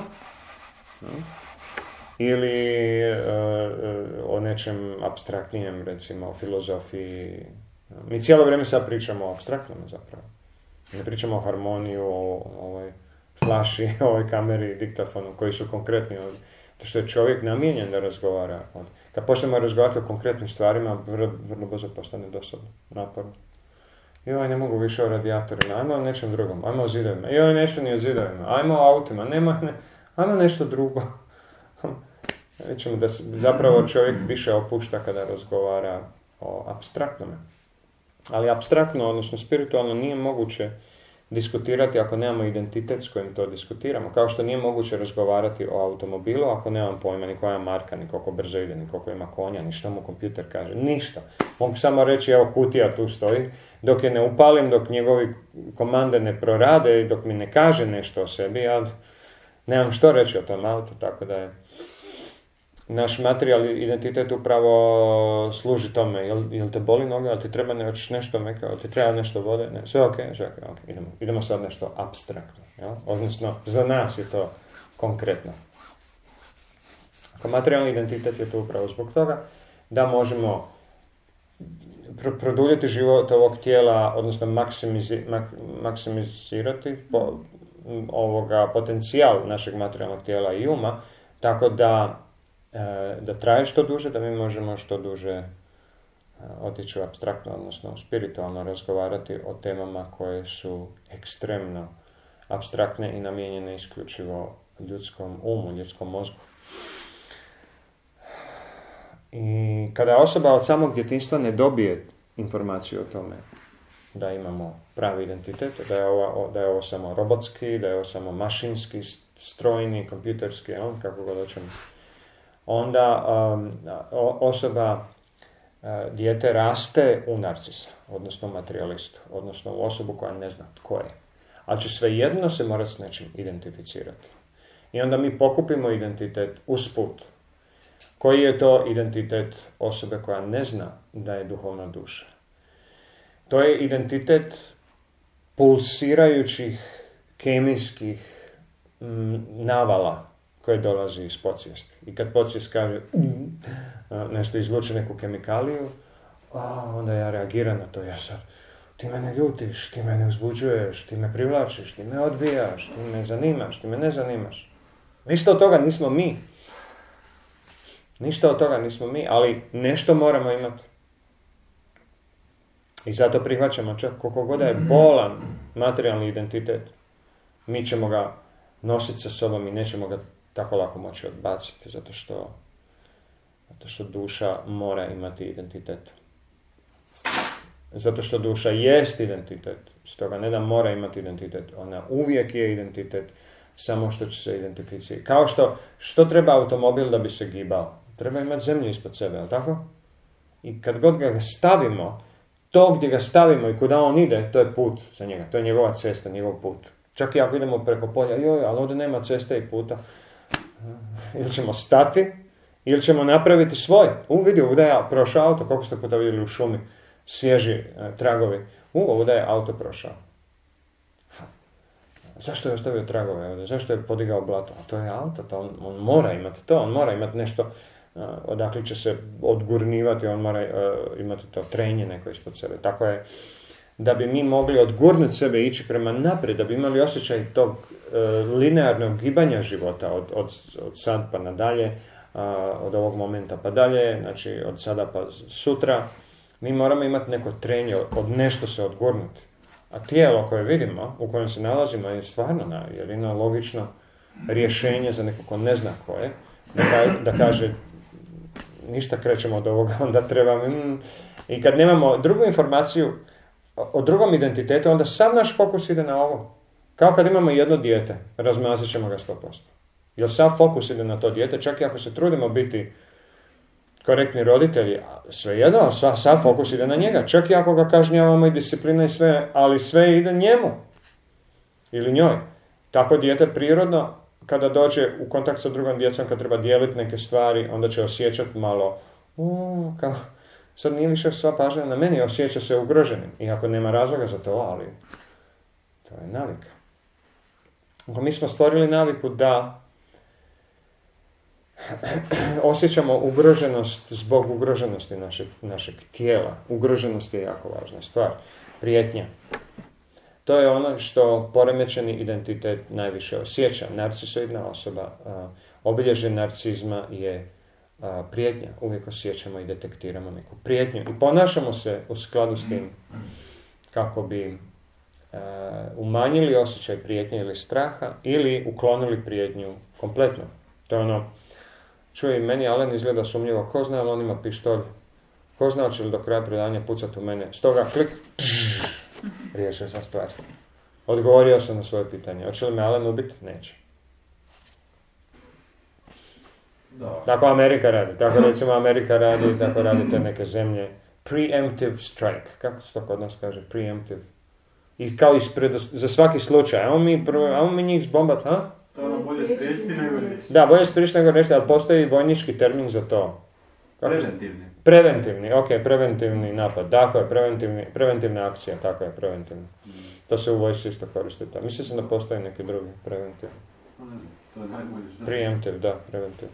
Ili uh, o nečem apstraktnijem, recimo o filozofiji. Mi cijelo vrijeme sad pričamo o apstraktnome zapravo. Ne pričamo o harmoniju, o ovoj flaši, o ovoj kameri, diktafonu, koji su konkretni ovdje. To što je čovjek namijenjen da razgovara. Kad počnemo razgovarati o konkretnim stvarima, vrlo, vrlo brzo postane dosadno, naporno. Joj, ne mogu više o radijatorima, ajmo o nečem drugom, ajmo o zidovima. Joj, nešto ni o zidovima, ajmo o autima, nema, ne, ajmo nešto drugo. Vidimo da se zapravo čovjek više opušta kada razgovara o apstraktnome. Ali apstraktno, odnosno spiritualno, nije moguće diskutirati ako nemamo identitet s kojim to diskutiramo. Kao što nije moguće razgovarati o automobilu ako nemam pojma ni koja je marka, ni koliko brzo ide, ni koliko ima konja, ni što mu kompjuter kaže. Ništa. Mogu samo reći, evo kutija tu stoji, dok je ne upalim, dok njegovi komande ne prorade i dok mi ne kaže nešto o sebi, ja nemam što reći o tom autu, tako da je naš materijalni identitet upravo služi tome. Jel, jel te boli noga, jel ti treba ne, nešto meka, jel ti treba nešto vode? Ne, sve ok, sve ok, okay. Idemo, idemo sad nešto apstraktno. Jel? Odnosno, za nas je to konkretno. Ako materijalni identitet je to upravo zbog toga da možemo pro- produljiti život ovog tijela, odnosno maksimizi- mak- maksimizirati po, ovoga potencijal našeg materijalnog tijela i uma, tako da da traje što duže, da mi možemo što duže otići u apstraktno, odnosno spiritualno razgovarati o temama koje su ekstremno apstraktne i namijenjene isključivo ljudskom umu, ljudskom mozgu. I kada osoba od samog djetinjstva ne dobije informaciju o tome da imamo pravi identitet, da je ovo, da je ovo samo robotski, da je ovo samo mašinski, strojni, kompjuterski, kako god hoćemo, onda um, osoba, uh, dijete raste u narcisa, odnosno materialistu, odnosno u osobu koja ne zna tko je. Ali će svejedno se morati s nečim identificirati. I onda mi pokupimo identitet usput. Koji je to identitet osobe koja ne zna da je duhovna duša? To je identitet pulsirajućih kemijskih m, navala koje dolazi iz podsvijesti. I kad podsvijest kaže mm, nešto izluči neku kemikaliju, a, onda ja reagiram na to. Ja sad, ti mene ljutiš, ti mene uzbuđuješ, ti me privlačiš, ti me odbijaš, ti me zanimaš, ti me ne zanimaš. Ništa od toga nismo mi. Ništa od toga nismo mi, ali nešto moramo imati. I zato prihvaćamo čak koliko god je bolan materijalni identitet. Mi ćemo ga nositi sa sobom i nećemo ga tako lako moći odbaciti, zato što, zato što duša mora imati identitet. Zato što duša jest identitet. Stoga ne da mora imati identitet, ona uvijek je identitet, samo što će se identificirati. Kao što, što treba automobil da bi se gibao? Treba imati zemlju ispod sebe, jel tako? I kad god ga stavimo, to gdje ga stavimo i kuda on ide, to je put za njega, to je njegova cesta, njegov put. Čak i ako idemo preko polja, joj, ali ovdje nema ceste i puta. Ili ćemo stati, ili ćemo napraviti svoj. U, vidi, ovdje je prošao auto, koliko ste puta vidjeli u šumi, svježi e, tragovi. U, ovdje je auto prošao. Ha. Zašto je ostavio tragove ovdje? Zašto je podigao blato? A to je auto, to on, on mora imati to, on mora imati nešto uh, odakle će se odgurnivati, on mora uh, imati to trenje neko ispod sebe. Tako je, da bi mi mogli odgurnuti sebe i ići prema naprijed, da bi imali osjećaj tog uh, linearnog gibanja života od, od, od sad pa nadalje, uh, od ovog momenta pa dalje, znači od sada pa sutra, mi moramo imati neko trenje, od nešto se odgurnuti. A tijelo koje vidimo, u kojem se nalazimo, je stvarno na, jedino logično rješenje za neko ko ne zna ko je, da, ka, da kaže ništa krećemo od ovoga, onda treba... Mm. I kad nemamo drugu informaciju o drugom identitetu, onda sav naš fokus ide na ovo. Kao kad imamo jedno dijete, razmazit ćemo ga sto posto. Jer sav fokus ide na to dijete, čak i ako se trudimo biti korektni roditelji, sve jedno, ali sva, sav fokus ide na njega. Čak i ako ga kažnjavamo i disciplina i sve, ali sve ide njemu. Ili njoj. Tako dijete prirodno, kada dođe u kontakt sa drugom djecom, kad treba dijeliti neke stvari, onda će osjećati malo, u, kao, sad nije više sva pažnja na meni, osjeća se ugroženim. Iako nema razloga za to, ali to je navika. Ako mi smo stvorili naviku da osjećamo ugroženost zbog ugroženosti našeg, našeg tijela. Ugroženost je jako važna stvar. Prijetnja. To je ono što poremećeni identitet najviše osjeća. Narcisoidna osoba, a, obilježje narcizma je a, prijetnja. Uvijek osjećamo i detektiramo neku prijetnju. I ponašamo se u skladu s tim kako bi a, umanjili osjećaj prijetnje ili straha ili uklonili prijetnju kompletno. To je ono, čuj, meni Alen izgleda sumnjivo, ko zna, ali on ima pištolj. Ko zna, će li do kraja predanja pucati u mene. Stoga, klik, riješio sam stvar. Odgovorio sam na svoje pitanje. Hoće li me Alen ubiti? Neće. Da. Tako Amerika radi. Tako recimo Amerika radi, tako radite neke zemlje. Preemptive strike. Kako se to kod nas kaže? Preemptive. I kao ispred, za svaki slučaj. Ajmo mi, prvo, ajmo mi njih zbombat, ha? To je ono bolje spriječiti nego riješiti. Da, bolje spriječiti nego riješiti, ali postoji vojnički termin za to. Kako Preventivni. Preventivni, ok, preventivni napad. Tako je, preventivni, preventivna akcija, tako je, preventivna. Mm. To se u vojsci isto koristi. Mislim se da postoji neki drugi preventivni. Ne znam, to je najbolje što... Preemptive, da, preventiv.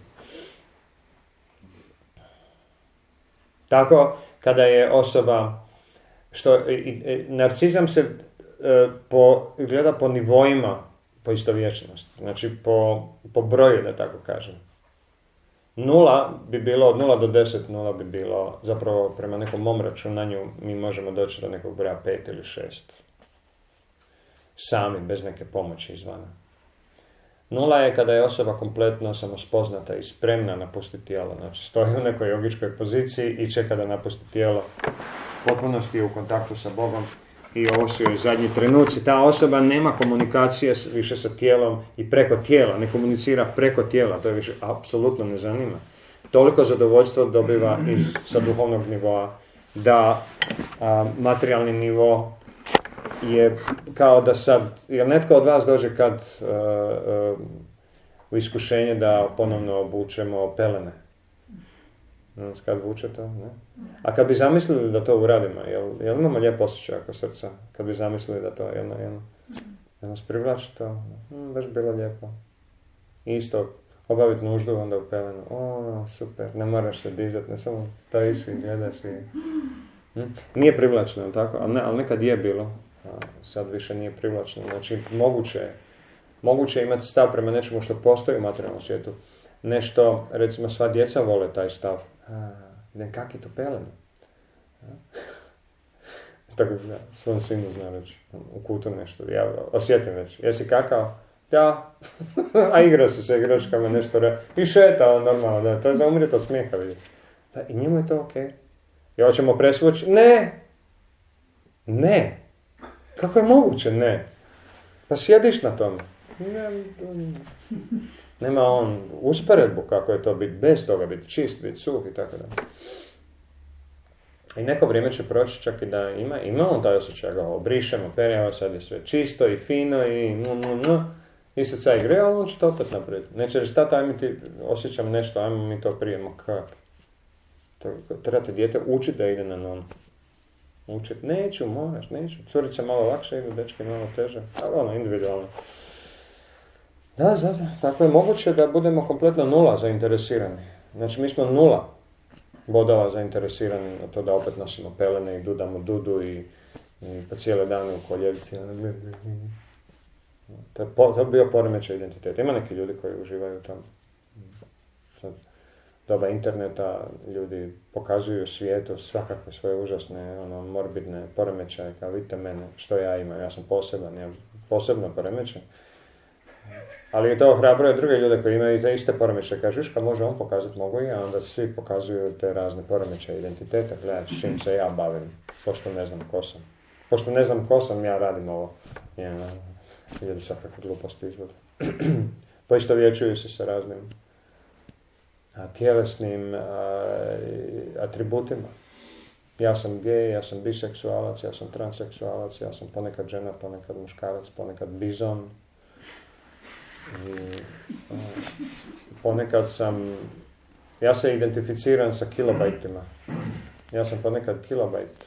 Tako, kada je osoba, što, i, i, narcizam se e, po, gleda po nivoima poistovječnosti, znači po, po broju, da tako kažem. Nula bi bilo, od nula do deset, nula bi bilo, zapravo prema nekom mom računanju, mi možemo doći do nekog broja pet ili šest. Sami, bez neke pomoći izvana. Nula je kada je osoba kompletno samospoznata i spremna napustiti tijelo. Znači, stoji u nekoj jogičkoj poziciji i čeka da napusti tijelo. Potpunosti je u kontaktu sa Bogom i ovo su joj zadnji trenuci. Ta osoba nema komunikacije više sa tijelom i preko tijela. Ne komunicira preko tijela. To je više apsolutno ne zanima. Toliko zadovoljstvo dobiva iz, sa duhovnog nivoa da a, materijalni nivo je kao da sad, jel netko od vas dođe kad uh, uh, u iskušenje da ponovno obučemo pelene? Znači, kad vuče to, ne? A kad bi zamislili da to uradimo, jel, jel imamo lijep osjećaj oko srca? Kad bi zamislili da to jedno, jedno, jedno sprivlači to, hm, baš bilo lijepo. Isto, obaviti nuždu onda u pelenu, o, super, ne moraš se dizat, ne samo stojiš i gledaš i... Hm? Nije privlačno, tako? Ali, ne, ali nekad je bilo. A sad više nije privlačno. Znači, moguće je, moguće je imati stav prema nečemu što postoji u materijalnom svijetu, nešto, recimo sva djeca vole taj stav. A, idem kaki to pelenu. Tako da, svom sinu zna reći, u kutu nešto, ja osjetim već, jesi kakao? Da, a igrao se sa igračkama, nešto re... i šetao normalno, da, to je za umrijeti od smijeha, vidjeti. Da, i njemu je to okej. Okay. I hoćemo presvući? Ne! Ne! Kako je moguće? Ne! Pa sjediš na tome. Ne, nema on usporedbu kako je to biti, bez toga biti čist, biti suh i tako da. I neko vrijeme će proći čak i da ima, ima on taj osjećaj, ga obrišemo, peremo, sad je sve čisto i fino i nu, nu, nu. I sad sad igre, ali on će to opet napraviti. Neće reći, tata, ajme ti, osjećam nešto, ajmo mi to prijemo, kako? Trebate dijete učiti da ide na non. Učiti, neću, moraš, neću. Curice malo lakše idu, dečke malo teže, ali ono, individualno. Da, zato, tako je moguće da budemo kompletno nula zainteresirani. Znači, mi smo nula bodova zainteresirani na to da opet nosimo pelene i dudamo dudu i, i pa cijele dane u koljevci. To je, po, to je bio poremećaj identiteta. Ima neki ljudi koji uživaju u tom. Sad, doba interneta, ljudi pokazuju svijetu svakakve svoje užasne, ono, morbidne poremećaje, kao vidite mene, što ja imam, ja sam poseban, ja posebno poremećaj. Ali je to ohrabruje druge ljude koji imaju te iste poremećaje. Kažu, viš, može on pokazati, mogu i, a onda svi pokazuju te razne poremećaje identiteta. Gledaj, s čim se ja bavim, pošto ne znam ko sam. Pošto ne znam ko sam, ja radim ovo. Jedan, ljudi svakakve gluposti izvode. Poistovjećuju se sa raznim a, tjelesnim a, atributima. Ja sam gej, ja sam biseksualac, ja sam transseksualac, ja sam ponekad žena, ponekad muškarac, ponekad bizon. I, a, ponekad sam, ja se identificiram sa kilobajtima. Ja sam ponekad kilobajt.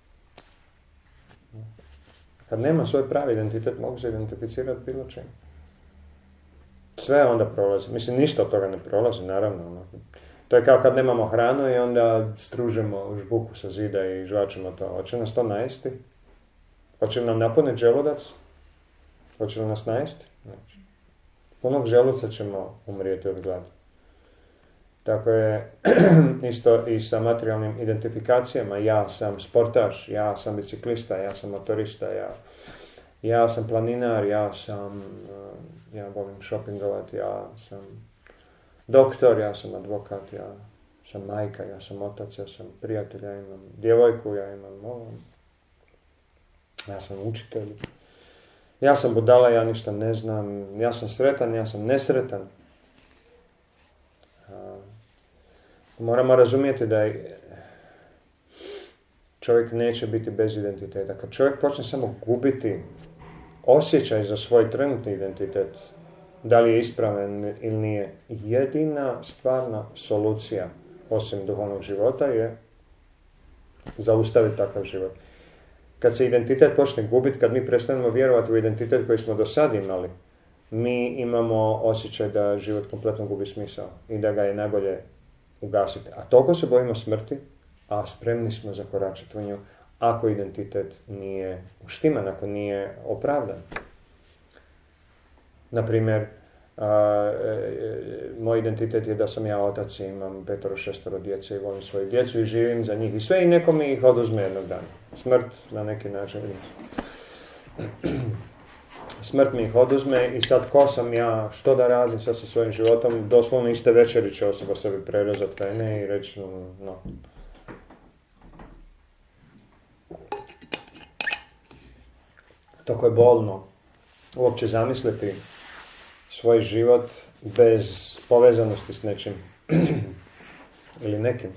Kad nemam svoj pravi identitet, mogu se identificirati bilo čim. Sve onda prolazi. Mislim, ništa od toga ne prolazi, naravno. Ono. To je kao kad nemamo hranu i onda stružemo žbuku sa zida i žvačemo to. Hoće nas to najesti? Hoće nam napuniti želudac? Hoće li nas najesti? Znači, punog želuca ćemo umrijeti od gladi. Tako je isto i sa materijalnim identifikacijama. Ja sam sportaš, ja sam biciklista, ja sam motorista, ja, ja sam planinar, ja sam, ja volim shoppingovati, ja sam doktor, ja sam advokat, ja sam majka, ja sam otac, ja sam prijatelj, ja imam djevojku, ja imam ovo, ja sam učitelj, ja sam budala, ja ništa ne znam, ja sam sretan, ja sam nesretan. Moramo razumjeti da čovjek neće biti bez identiteta. Kad čovjek počne samo gubiti osjećaj za svoj trenutni identitet, da li je ispravan ili nije, jedina stvarna solucija osim duhovnog života je zaustaviti takav život. Kad se identitet počne gubiti, kad mi prestanemo vjerovati u identitet koji smo do sad imali, mi imamo osjećaj da život kompletno gubi smisao i da ga je najbolje ugasiti. A toliko se bojimo smrti, a spremni smo zakoračiti u nju ako identitet nije uštiman, ako nije opravdan. Naprimjer, a, e, moj identitet je da sam ja otac i imam petoro, šestoro djece i volim svoju djecu i živim za njih i sve i neko mi ih oduzme jednog dana. Smrt na neki način. Smrt mi ih oduzme i sad ko sam ja, što da radim sad sa svojim životom, doslovno iste večeri će osoba sebi prerezati vene i reći no. Tako je bolno uopće zamisliti svoj život bez povezanosti s nečim ili nekim.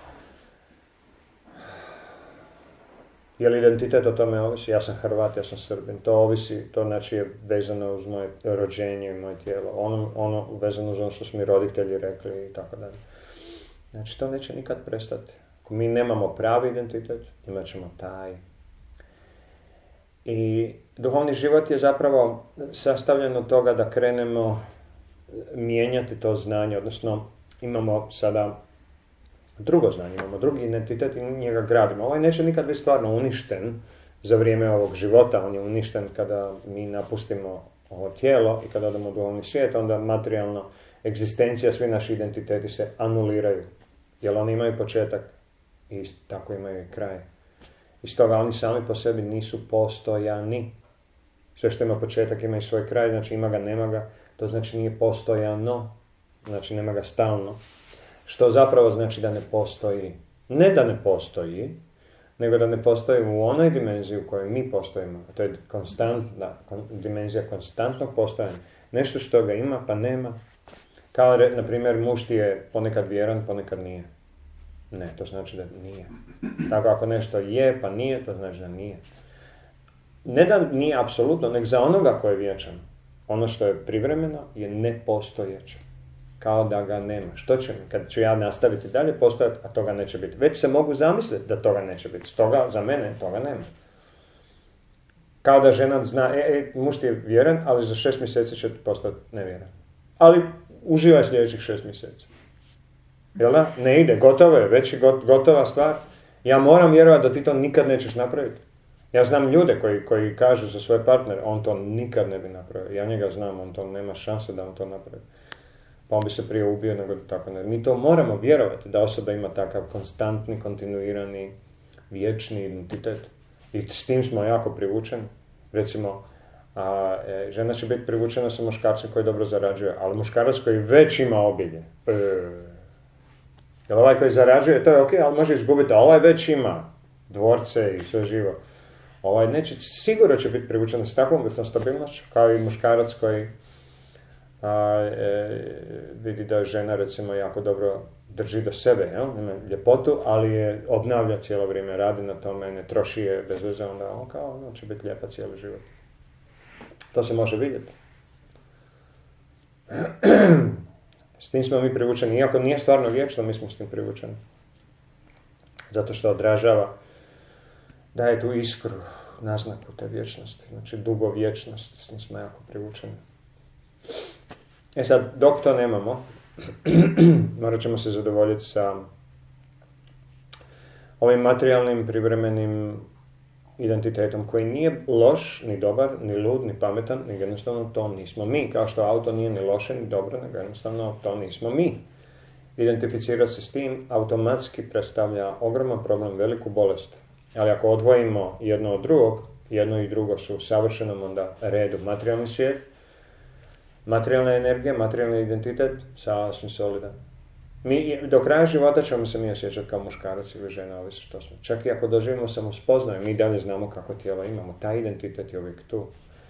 Je li identitet o tome ovisi? Ja sam Hrvat, ja sam Srbin. To ovisi, to znači je vezano uz moje rođenje i moje tijelo. Ono, ono vezano uz ono što su mi roditelji rekli i tako dalje. Znači to neće nikad prestati. Ako mi nemamo pravi identitet, imat ćemo taj. I duhovni život je zapravo sastavljen od toga da krenemo mijenjati to znanje, odnosno imamo sada drugo znanje, imamo drugi identitet i njega gradimo. Ovaj neće nikad biti stvarno uništen za vrijeme ovog života, on je uništen kada mi napustimo ovo tijelo i kada odemo u duhovni svijet, onda materijalno, egzistencija, svi naši identiteti se anuliraju. Jer oni imaju početak i tako imaju i kraj. I stoga oni sami po sebi nisu postojani. Sve što ima početak ima i svoj kraj, znači ima ga, nema ga, to znači nije postojano, znači nema ga stalno. Što zapravo znači da ne postoji. Ne da ne postoji, nego da ne postoji u onoj dimenziji u kojoj mi postojimo. To je konstantna, kon, dimenzija konstantnog postojanja. Nešto što ga ima pa nema. Kao, na primjer, muž ti je ponekad vjeran, ponekad nije. Ne, to znači da nije. Tako ako nešto je pa nije, to znači da nije. Ne da nije apsolutno, nego za onoga koji je vječan. Ono što je privremeno je nepostojeće. Kao da ga nema. Što će mi? Kad ću ja nastaviti dalje postojati, a toga neće biti. Već se mogu zamisliti da toga neće biti. Stoga za mene toga nema. Kao da žena zna, e, e, muž ti je vjeran, ali za šest mjeseci će postati nevjeran. Ali uživaj sljedećih šest mjeseci. Jel da? Ne ide, gotovo je, već je gotova stvar. Ja moram vjerovati da ti to nikad nećeš napraviti. Ja znam ljude koji, koji kažu za svoje partnere, on to nikad ne bi napravio. Ja njega znam, on to nema šanse da on to napravi. Pa on bi se prije ubio nego tako ne. Mi to moramo vjerovati, da osoba ima takav konstantni, kontinuirani, vječni identitet. I s tim smo jako privučeni. Recimo, a, e, žena će biti privučena sa muškarcem koji dobro zarađuje, ali muškarac koji već ima obilje. E, jer ovaj koji zarađuje, to je ok, ali može izgubiti, a ovaj već ima dvorce i sve živo. Ovaj neće, sigurno će biti privučena s takvom vrstom stabilnošću, kao i muškarac koji a, e, vidi da žena recimo jako dobro drži do sebe, jel? Ima ljepotu, ali je obnavlja cijelo vrijeme, radi na tome, ne troši je bez veze, onda on kao, on će biti lijepa cijeli život. To se može vidjeti. S tim smo mi privučeni, iako nije stvarno vječno, mi smo s tim privučeni. Zato što odražava, daje tu iskru, naznaku te vječnosti, znači dugovječnost, s tim smo jako privučeni. E sad, dok to nemamo, morat ćemo se zadovoljiti sa ovim materijalnim, privremenim identitetom koji nije loš, ni dobar, ni lud, ni pametan, nego jednostavno to nismo mi. Kao što auto nije ni loše, ni dobro, nego jednostavno to nismo mi. Identificirati se s tim automatski predstavlja ogroman problem, veliku bolest. Ali ako odvojimo jedno od drugog, jedno i drugo su u savršenom onda redu materijalni svijet, materijalna energija, materijalni identitet, sasvim solidan. Mi do kraja života ćemo se mi osjećati kao muškarac ili žena, ovisi što smo. Čak i ako doživimo samo spoznaju, mi dalje znamo kako tijelo imamo. Taj identitet je uvijek tu.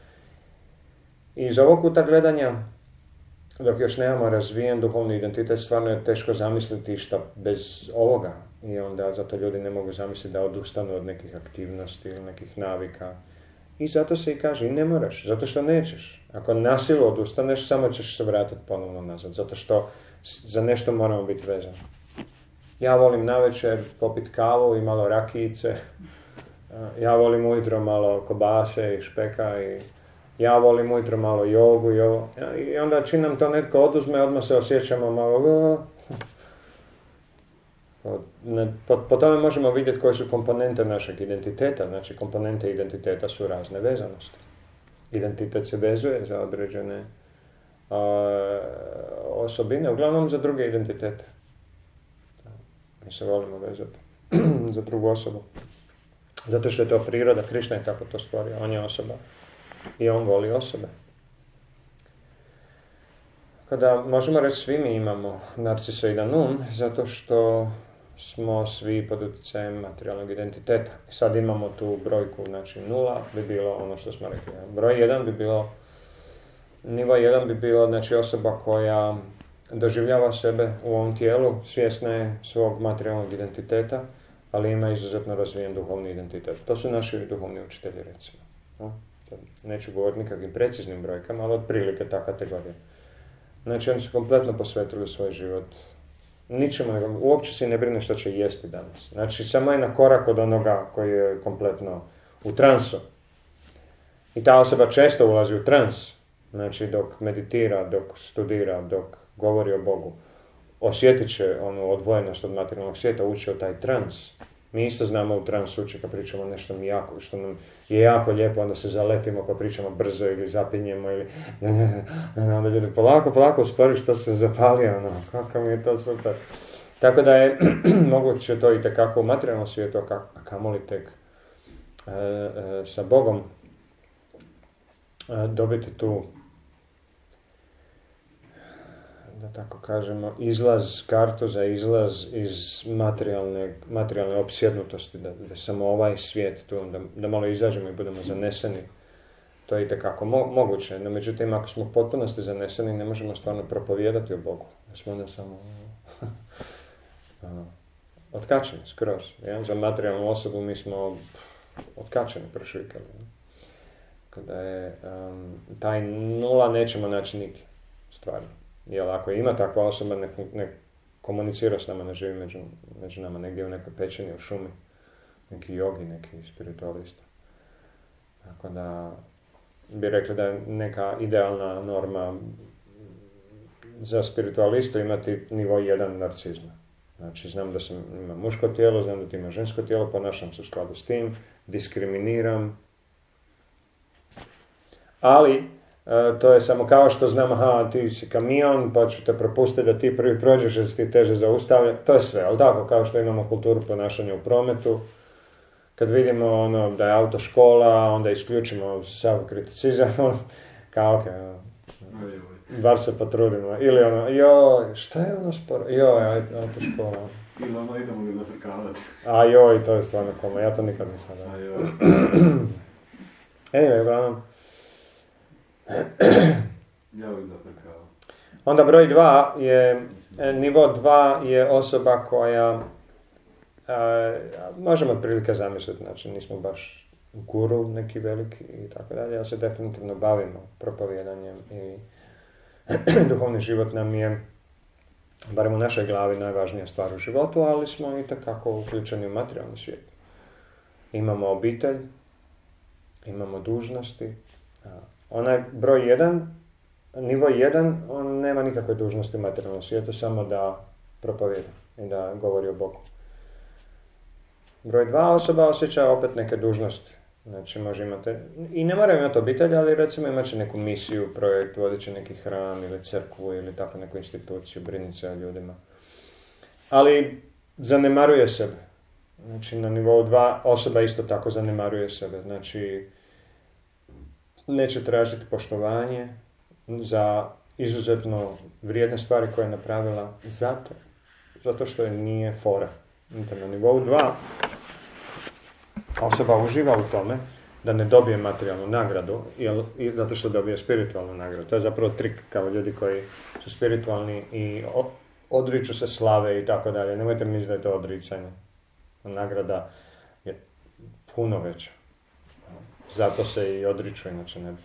I iz ovog kuta gledanja, dok još nemamo razvijen duhovni identitet, stvarno je teško zamisliti šta bez ovoga. I onda zato ljudi ne mogu zamisliti da odustanu od nekih aktivnosti ili nekih navika. I zato se i kaže, i ne moraš, zato što nećeš. Ako na silu odustaneš, samo ćeš se vratiti ponovno nazad, zato što za nešto moramo biti vezani. Ja volim navečer popiti kavu i malo rakijice. Ja volim ujutro malo kobase i špeka i ja volim ujutro malo jogu i ovo. I onda čim nam to netko oduzme, odmah se osjećamo malo... Po, po tome možemo vidjeti koje su komponente našeg identiteta. Znači, komponente identiteta su razne vezanosti. Identitet se vezuje za određene a, osobine, uglavnom za druge identitete. Mi se volimo vezati za drugu osobu. Zato što je to priroda, Krišna je tako to stvorio, on je osoba. I on voli osobe. Kada možemo reći svi mi imamo narcisoidan um, zato što smo svi pod utjecajem materijalnog identiteta. I sad imamo tu brojku, znači nula bi bilo ono što smo rekli. Broj jedan bi bilo, nivo jedan bi bilo, znači osoba koja doživljava sebe u ovom tijelu, svjesna je svog materijalnog identiteta, ali ima izuzetno razvijen duhovni identitet. To su naši duhovni učitelji, recimo. No? Neću govoriti nikakvim preciznim brojkama, ali otprilike ta kategorija. Znači, oni su kompletno posvetili svoj život ničemu, uopće se ne brine što će jesti danas. Znači, samo je na korak od onoga koji je kompletno u transu. I ta osoba često ulazi u trans. Znači, dok meditira, dok studira, dok govori o Bogu, osjetit će onu odvojenost od materijalnog svijeta, ući u taj trans. Mi isto znamo u transu ući kad pričamo nešto mi jako, što nam je jako lijepo, onda se zaletimo pa pričamo brzo ili zapinjemo ili onda ljudi polako, polako uspori što se zapalio, ono, kako mi je to super. Tako da je moguće to i tekako u materijalnom svijetu, a kamoli tek e, e, sa Bogom e, dobiti tu, da tako kažemo, izlaz, kartu za izlaz iz materijalne, materijalne opsjednutosti, da, da samo ovaj svijet tu, da, da malo izađemo i budemo zaneseni. To je itekako mo- moguće, no međutim, ako smo u potpunosti zaneseni, ne možemo stvarno propovijedati o Bogu. Da smo onda samo otkačeni skroz. Ja? Za materijalnu osobu mi smo otkačeni, prošvikali. Kada je um, taj nula nećemo naći nigdje, stvarno. Jer ako ima takva osoba, ne, ne komunicira s nama, ne živi među, među nama, negdje u nekoj pećini, u šumi, neki jogi, neki spiritualista. Tako da bi rekli da je neka idealna norma za spiritualistu imati nivo jedan narcizma. Znači, znam da sam, imam muško tijelo, znam da ti ima žensko tijelo, ponašam se u skladu s tim, diskriminiram. Ali, e, to je samo kao što znam, aha, ti si kamion, pa ću te propustiti da ti prvi prođeš, jer si ti teže zaustavlja. To je sve, ali tako, kao što imamo kulturu ponašanja u prometu. Kad vidimo ono, da je auto škola, onda isključimo sav kriticizam, kao, okej, okay, bar se potrudimo. Ili ono, joj, šta je ono sporo? Joj, auto škola. Ili ono, idemo ga zafrkavati. A joj, to je stvarno koma, ja to nikad nisam. A joj. Anyway, uglavnom. Ja uvijek zafrkavam. Onda broj dva je, nivo dva je osoba koja, a, možemo otprilike zamisliti, znači nismo baš guru neki veliki i tako dalje, ja se definitivno bavimo propovijedanjem i duhovni život nam je, barem u našoj glavi, najvažnija stvar u životu, ali smo i takako uključeni u materijalni svijet. Imamo obitelj, imamo dužnosti. Onaj broj jedan, nivo jedan, on nema nikakve dužnosti u materijalnom svijetu, samo da propovijeda i da govori o Bogu. Broj dva, osoba osjeća opet neke dužnosti. Znači, može imati, i ne mora imati obitelj, ali recimo imat će neku misiju, projekt, vodit će neki hram ili crkvu ili tako neku instituciju, brinit se o ljudima. Ali zanemaruje sebe. Znači, na nivou dva osoba isto tako zanemaruje sebe. Znači, neće tražiti poštovanje za izuzetno vrijedne stvari koje je napravila zato, zato što je nije fora. Na nivou dva osoba uživa u tome da ne dobije materijalnu nagradu, jel, i zato što dobije spiritualnu nagradu. To je zapravo trik kao ljudi koji su spiritualni i odriču se slave i tako dalje. Nemojte misliti da je to odricanje. Nagrada je puno veća. Zato se i odriču, inače ne.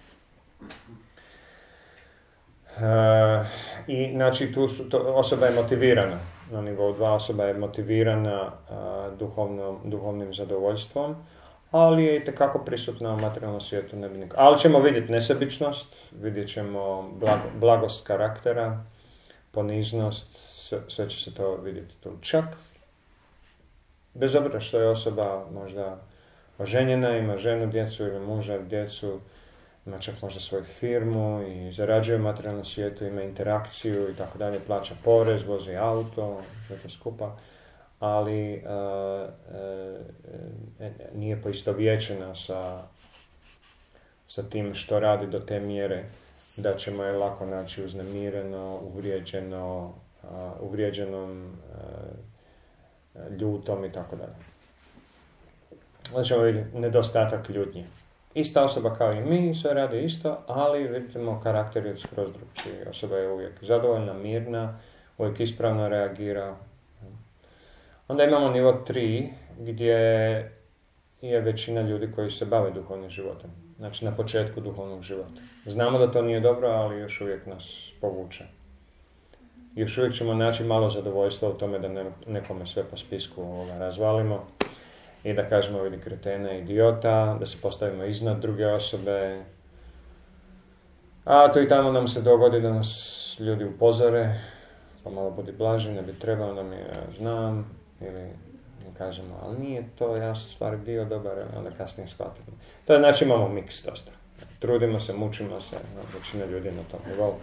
E, I znači tu su, to, osoba je motivirana. Na nivou dva osoba je motivirana a, duhovno, duhovnim zadovoljstvom, ali je i tekako prisutna u materijalnom svijetu. Ne bi nik- ali ćemo vidjeti nesebičnost, vidjet ćemo blago, blagost karaktera, poniznost, sve, sve će se to vidjeti tu. Čak, bez obzira što je osoba možda oženjena, ima ženu, djecu ili muža, djecu, ima čak možda svoju firmu i zarađuje u materijalnom svijetu, ima interakciju i tako dalje, plaća porez, vozi auto, sve to skupa, ali uh, uh, nije poistovjećena sa, sa tim što radi do te mjere da ćemo je lako naći uznemireno, uvrijeđeno, uh, uvrijeđenom, uh, ljutom i tako dalje. Onda ćemo vidjeti nedostatak ljutnje. Ista osoba kao i mi, sve radi isto, ali vidimo karakter je skroz drugčiji. Osoba je uvijek zadovoljna, mirna, uvijek ispravno reagira. Onda imamo nivo tri, gdje je većina ljudi koji se bave duhovnim životom. Znači na početku duhovnog života. Znamo da to nije dobro, ali još uvijek nas povuče. Još uvijek ćemo naći malo zadovoljstva u tome da nekome sve po spisku ovoga razvalimo. I da kažemo vidi kretena, idiota, da se postavimo iznad druge osobe. A to i tamo nam se dogodi da nas ljudi upozore, pa malo budi blaži, ne bi trebao, da mi ja znam, ili I kažemo, ali nije to, ja sam stvari bio dobar, i onda kasnije shvatimo. To je, znači imamo miks dosta. Trudimo se, mučimo se, većina ljudi je na tom nivou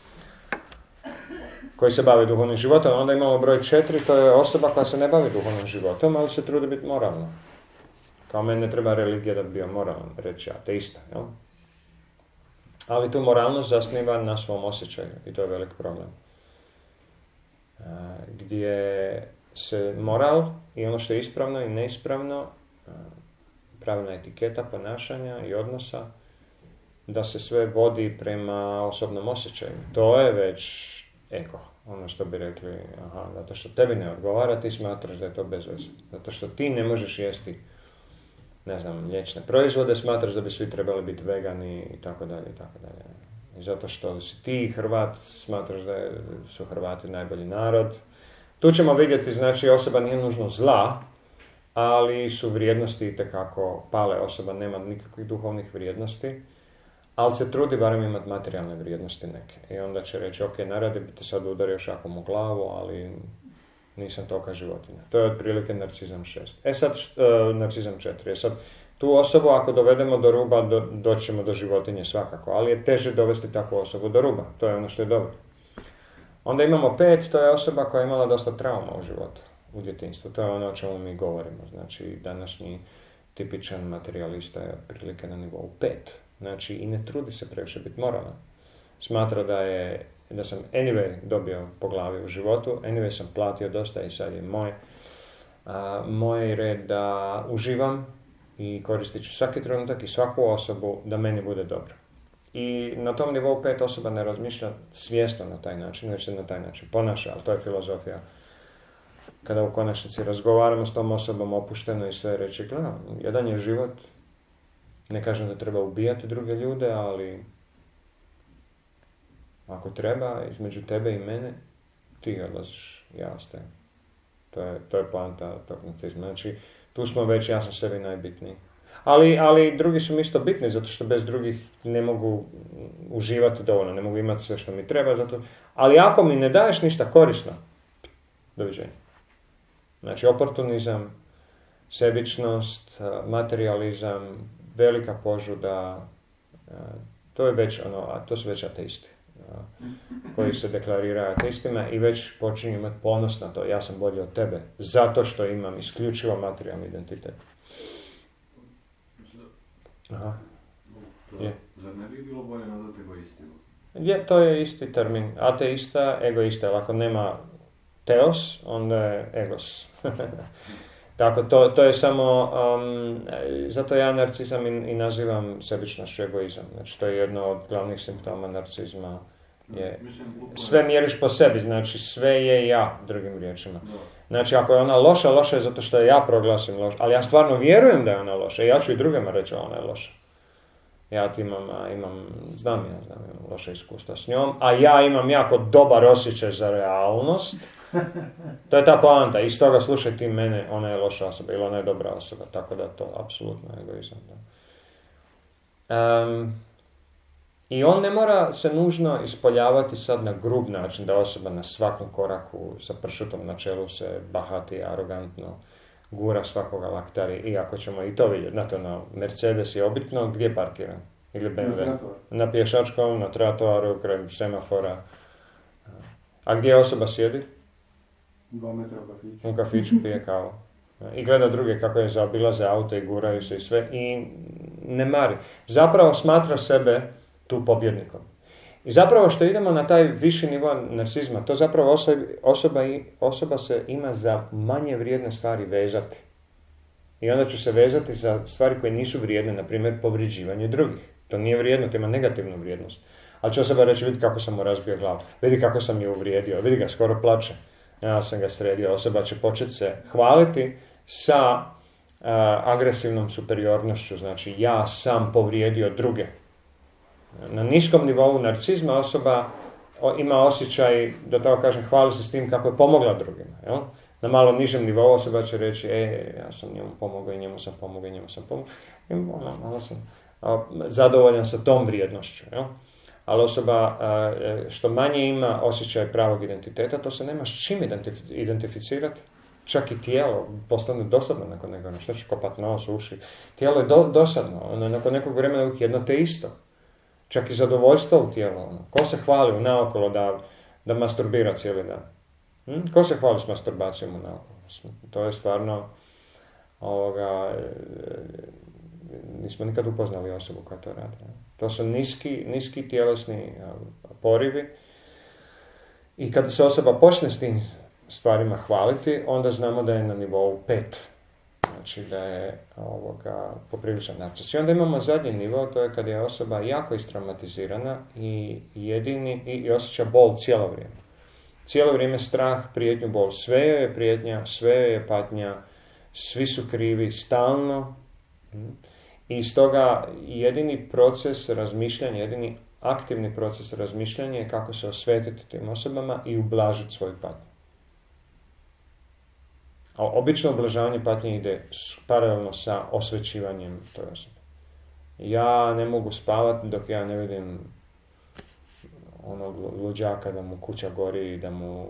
koji se bavi duhovnim životom. Onda imamo broj četiri, to je osoba koja se ne bavi duhovnim životom, ali se trudi biti moralna. Kao meni ne treba religija da bi bio moralan, reći ateista, jel? Ali tu moralnost zasniva na svom osjećaju i to je velik problem. E, gdje se moral i ono što je ispravno i neispravno, e, pravilna etiketa ponašanja i odnosa, da se sve vodi prema osobnom osjećaju. To je već ego. Ono što bi rekli, aha, zato što tebi ne odgovara, ti smatraš da je to bez veze. Zato što ti ne možeš jesti, ne znam, mliječne proizvode, smatraš da bi svi trebali biti vegani i tako dalje i tako dalje. I zato što si ti Hrvat, smatraš da su Hrvati najbolji narod. Tu ćemo vidjeti, znači, osoba nije nužno zla, ali su vrijednosti itekako pale. Osoba nema nikakvih duhovnih vrijednosti, ali se trudi barem imati materijalne vrijednosti neke. I onda će reći, ok, naradi bi te sad udario šakom u glavu, ali nisam toka životinja. To je otprilike narcizam šest. E sad, uh, narcizam četiri. E sad, tu osobu ako dovedemo do ruba, do, doćemo do životinje svakako, ali je teže dovesti takvu osobu do ruba. To je ono što je dobro. Onda imamo pet, to je osoba koja je imala dosta trauma u životu, u djetinjstvu. To je ono o čemu mi govorimo. Znači, današnji tipičan materijalista je otprilike na nivou pet. Znači, i ne trudi se previše biti moralan. Smatra da je, da sam anyway dobio po glavi u životu, anyway sam platio dosta i sad je moj. A, moj red da uživam i koristit ću svaki trenutak i svaku osobu da meni bude dobro. I na tom nivou pet osoba ne razmišlja svjesno na taj način, već se na taj način ponaša, ali to je filozofija. Kada u konačnici razgovaramo s tom osobom opušteno i sve reći, gledaj, jedan je život, ne kažem da treba ubijati druge ljude, ali ako treba, između tebe i mene, ti odlaziš, ja ostajem. To je, to je poanta tog nacizma. Znači, tu smo već, ja sam sebi najbitniji. Ali, ali drugi su mi isto bitni, zato što bez drugih ne mogu uživati dovoljno, ne mogu imati sve što mi treba. Zato... Ali ako mi ne daješ ništa korisno, doviđenja. Znači, oportunizam, sebičnost, materializam, velika požuda, to je već ono, a to su već ateisti, koji se deklariraju ateistima i već počinju imati ponos na to, ja sam bolji od tebe, zato što imam isključivo materijalni identitet. Aha. Je. Zar ne bi bilo bolje nazvati egoistima? Je, to je isti termin. Ateista, egoista. Ako nema teos, onda je egos. Tako, to, to je samo, um, zato ja narcizam i, i nazivam sebičnošću egoizam. Znači, to je jedno od glavnih simptoma narcizma. Je, sve mjeriš po sebi, znači sve je ja, drugim riječima. Znači, ako je ona loša, loša je zato što ja proglasim loša. Ali ja stvarno vjerujem da je ona loša. I ja ću i drugima reći da ona je loša. Ja ti imam, imam, znam ja, znam, imam loše iskustva s njom, a ja imam jako dobar osjećaj za realnost. To je ta poanta. I stoga slušaj ti mene, ona je loša osoba ili ona je dobra osoba. Tako da to apsolutno je egoizam. Da. Um, I on ne mora se nužno ispoljavati sad na grub način da osoba na svakom koraku sa pršutom na čelu se bahati, arogantno gura svakoga laktari. I ako ćemo i to vidjeti, na to na Mercedes je obitno, gdje parkiram? Ili B M W? Na pješačkom, na trotoaru, kraj semafora. A gdje osoba sjedi? Dva metra u kafiću. U kafiću pije kavu. I gleda druge kako je zaobilaze auto i guraju se i sve. I ne mari. Zapravo smatra sebe tu pobjednikom. I zapravo što idemo na taj viši nivo narcizma, to zapravo osoba, osoba, osoba se ima za manje vrijedne stvari vezati. I onda ću se vezati za stvari koje nisu vrijedne, na primjer povređivanje drugih. To nije vrijedno, to ima negativnu vrijednost. Ali će osoba reći, vidi kako sam mu razbio glavu, vidi kako sam je uvrijedio, vidi ga skoro plače. Ja sam ga sredio. Osoba će početi se hvaliti sa uh, agresivnom superiornošću, znači ja sam povrijedio druge. Na niskom nivou narcizma osoba ima osjećaj, da tako kažem, hvali se s tim kako je pomogla drugima. Jel? Na malo nižem nivou osoba će reći, e, ja sam njemu pomogao i njemu sam pomogao i njemu sam pomogao. I ono, malo sam a, zadovoljan sa tom vrijednošću. Jel? Ali osoba a, što manje ima osjećaj pravog identiteta, to se nema s čim identif- identificirati. čak i tijelo postane dosadno nakon nekog, što će kopat nos, uši. Tijelo je do, dosadno, ono, nakon nekog vremena uvijek jedno te isto. Čak i zadovoljstvo u tijelu. Ono. Ko se hvali u naokolo da, da masturbira cijeli dan? Hm? Ko se hvali s masturbacijom u naokolo? To je stvarno, ovoga, nismo nikad upoznali osobu koja to radi. To su niski, niski tjelesni porivi i kada se osoba počne s tim stvarima hvaliti, onda znamo da je na nivou pet. Znači da je ovoga popriličan narcis. I onda imamo zadnji nivo, to je kad je osoba jako istraumatizirana i jedini i, i osjeća bol cijelo vrijeme. Cijelo vrijeme strah, prijetnju, bol. Sve joj je prijetnja, sve joj je patnja, svi su krivi, stalno. I stoga jedini proces razmišljanja, jedini aktivni proces razmišljanja je kako se osvetiti tim osobama i ublažiti svoju patnju. A obično ublažavanje patnje ide paralelno sa osvećivanjem toj osobe. Ja ne mogu spavati dok ja ne vidim onog luđaka da mu kuća gori i da mu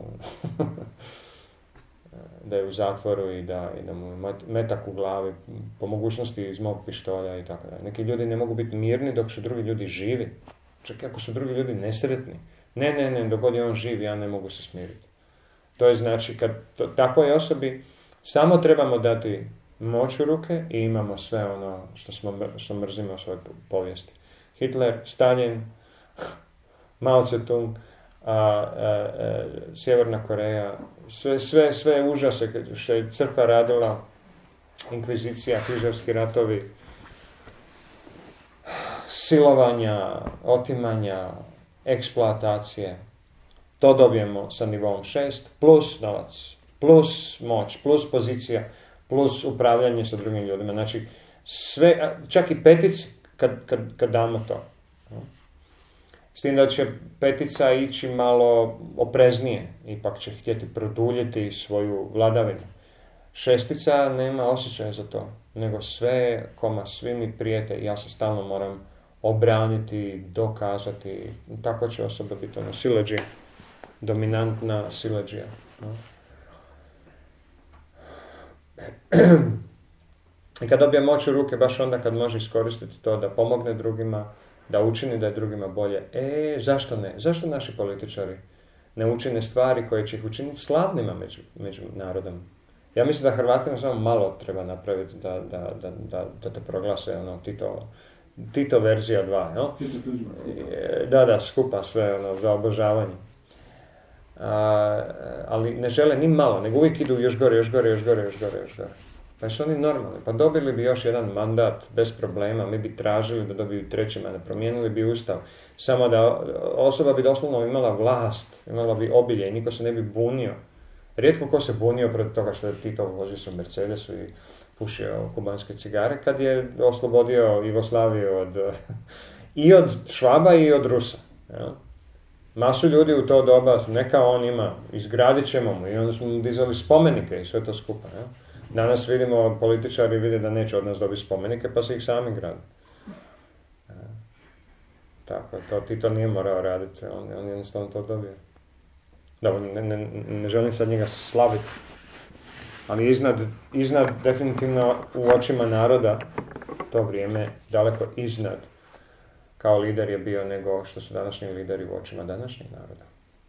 da je u zatvoru i da, i da mu je metak u glavi, po mogućnosti iz mog pištolja i tako dalje. Neki ljudi ne mogu biti mirni dok su drugi ljudi živi. Čak i ako su drugi ljudi nesretni. Ne, ne, ne, dok god je on živ, ja ne mogu se smiriti. To je znači, kad to, takvoj osobi samo trebamo dati moć u ruke i imamo sve ono što, smo, što mrzimo u svojoj povijesti. Hitler, Stalin, Mao Tse-tung, a, a, a, Sjeverna Koreja, sve, sve, sve užase što je crkva radila, inkvizicija, križarski ratovi, silovanja, otimanja, eksploatacije, to dobijemo sa nivom šest, plus novac, plus moć, plus pozicija, plus upravljanje sa drugim ljudima. Znači, sve, čak i petici, kad, kad, kad damo to. S tim da će petica ići malo opreznije, ipak će htjeti produljiti svoju vladavinu. Šestica nema osjećaja za to, nego sve, koma, svi mi prijete, ja se stalno moram obraniti, dokazati. Tako će osoba biti ono sileđija, dominantna sileđija. I kad dobije moć u ruke, baš onda kad može iskoristiti to da pomogne drugima, da učini da je drugima bolje. E, zašto ne? Zašto naši političari ne učine stvari koje će ih učiniti slavnima među, među narodom? Ja mislim da Hrvatima samo malo treba napraviti da, da, da, da, da te proglase ono, Tito, Tito verzija dva. No? Da, da, skupa sve ono, za obožavanje. A, ali ne žele ni malo, nego uvijek idu još gore, još gore, još gore, još gore, još gore. Pa su oni normalni. Pa dobili bi još jedan mandat bez problema, mi bi tražili da dobiju treći mandat, promijenili bi ustav. Samo da osoba bi doslovno imala vlast, imala bi obilje i niko se ne bi bunio. Rijetko ko se bunio protiv toga što je Tito vozio se u Mercedesu i pušio kubanske cigare kad je oslobodio Jugoslaviju od, i od Švaba i od Rusa. Ja? Masu ljudi u to doba, neka on ima, izgradit ćemo mu i onda smo mu dizali spomenike i sve to skupa. Ja? Danas vidimo, političari vide da neće od nas dobiti spomenike, pa se ih sami grade. Ja? Tako, to Tito nije morao raditi, on, on jednostavno to dobio. Da, ne, ne, ne želim sad njega slaviti, ali iznad, iznad definitivno u očima naroda to vrijeme daleko iznad kao lider je bio nego što su današnji lideri u očima današnjeg naroda.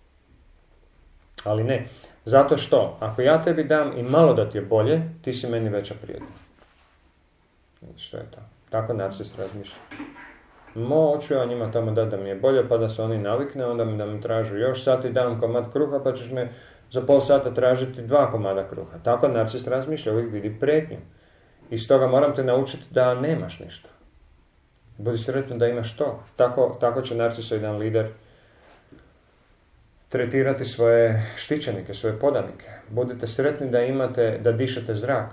Ali ne, zato što ako ja tebi dam i malo da ti je bolje, ti si meni veća prijetnja. Što je to? Tako narcis razmišlja. Moću ja njima tamo dati da mi je bolje, pa da se oni navikne, onda mi da mi tražu još sat i dam komad kruha, pa ćeš me za pol sata tražiti dva komada kruha. Tako narcis razmišlja, uvijek vidi prijetnju. I stoga moram te naučiti da nemaš ništa. Budi sretno da imaš to. Tako, tako će narcisoidan lider tretirati svoje štićenike, svoje podanike. Budite sretni da imate, da dišete zrak.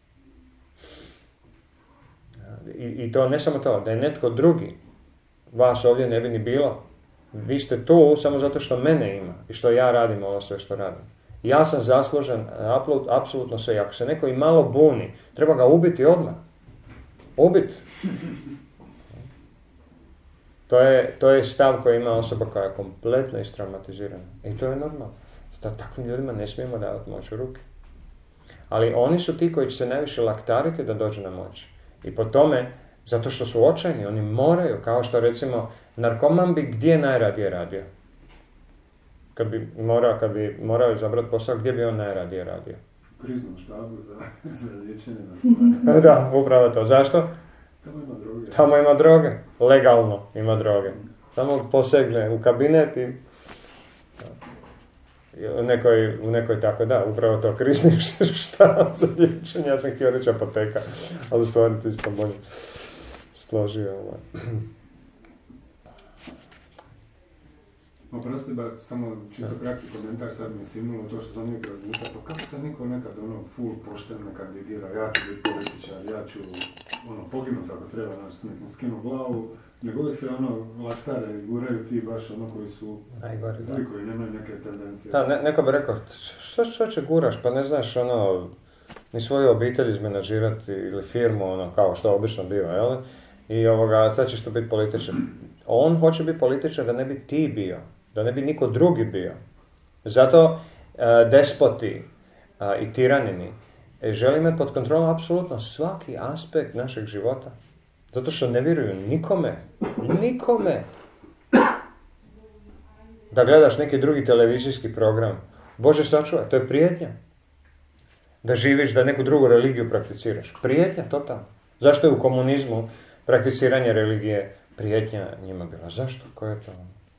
I, i to ne samo to, da je netko drugi, vas ovdje ne bi ni bilo. Vi ste tu samo zato što mene ima i što ja radim ovo sve što radim. Ja sam zaslužen apsolutno sve. Ako se neko i malo buni, treba ga ubiti odmah. Ubiti. To je, to je stav koji ima osoba koja je kompletno istraumatizirana. I to je normalno. Da takvim ljudima ne smijemo davati moć u ruke. Ali oni su ti koji će se najviše laktariti da dođu na moć. I po tome, zato što su očajni, oni moraju, kao što recimo, narkoman bi gdje najradije radio? Kad bi morao, kad bi morao izabrati posao, gdje bi on najradije radio? U kriznom štabu za, za liječenje. Da, upravo to. Zašto? Tamo ima droge. Tamo ima droge. Legalno ima droge. Tamo posegne u kabinet i u nekoj, u nekoj tako, da, upravo to krizni štab za liječenje. Ja sam htio reći apoteka, ali stvarno ti isto bolje složio. Ovaj. Oprosti, ba, samo čisto kratki komentar, sad mi je simnulo to što sam uvijek razmišljao, pa kako se niko nekad ono full pošteno kandidira, ja ću biti političar, ja ću ono poginuti ako treba, znači nekom skinu glavu, nego uvijek se ono laktare guraju ti baš ono koji su najgori, zli, koji nemaju neke tendencije. Da, ne, neko bi rekao, što što će guraš, pa ne znaš ono, ni svoju obitelj izmenažirati ili firmu, ono, kao što obično biva, jel? I ovoga, sad ćeš to biti političar. On hoće biti političar da ne bi ti bio, da ne bi niko drugi bio. Zato e, despoti e, i tiranini e, žele imati pod kontrolom apsolutno svaki aspekt našeg života. Zato što ne vjeruju nikome, nikome. Da gledaš neki drugi televizijski program, Bože sačuvaj, to je prijetnja. Da živiš, da neku drugu religiju prakticiraš. Prijetnja totalno. Zašto je u komunizmu prakticiranje religije prijetnja njima bila? Zašto? Koje je to?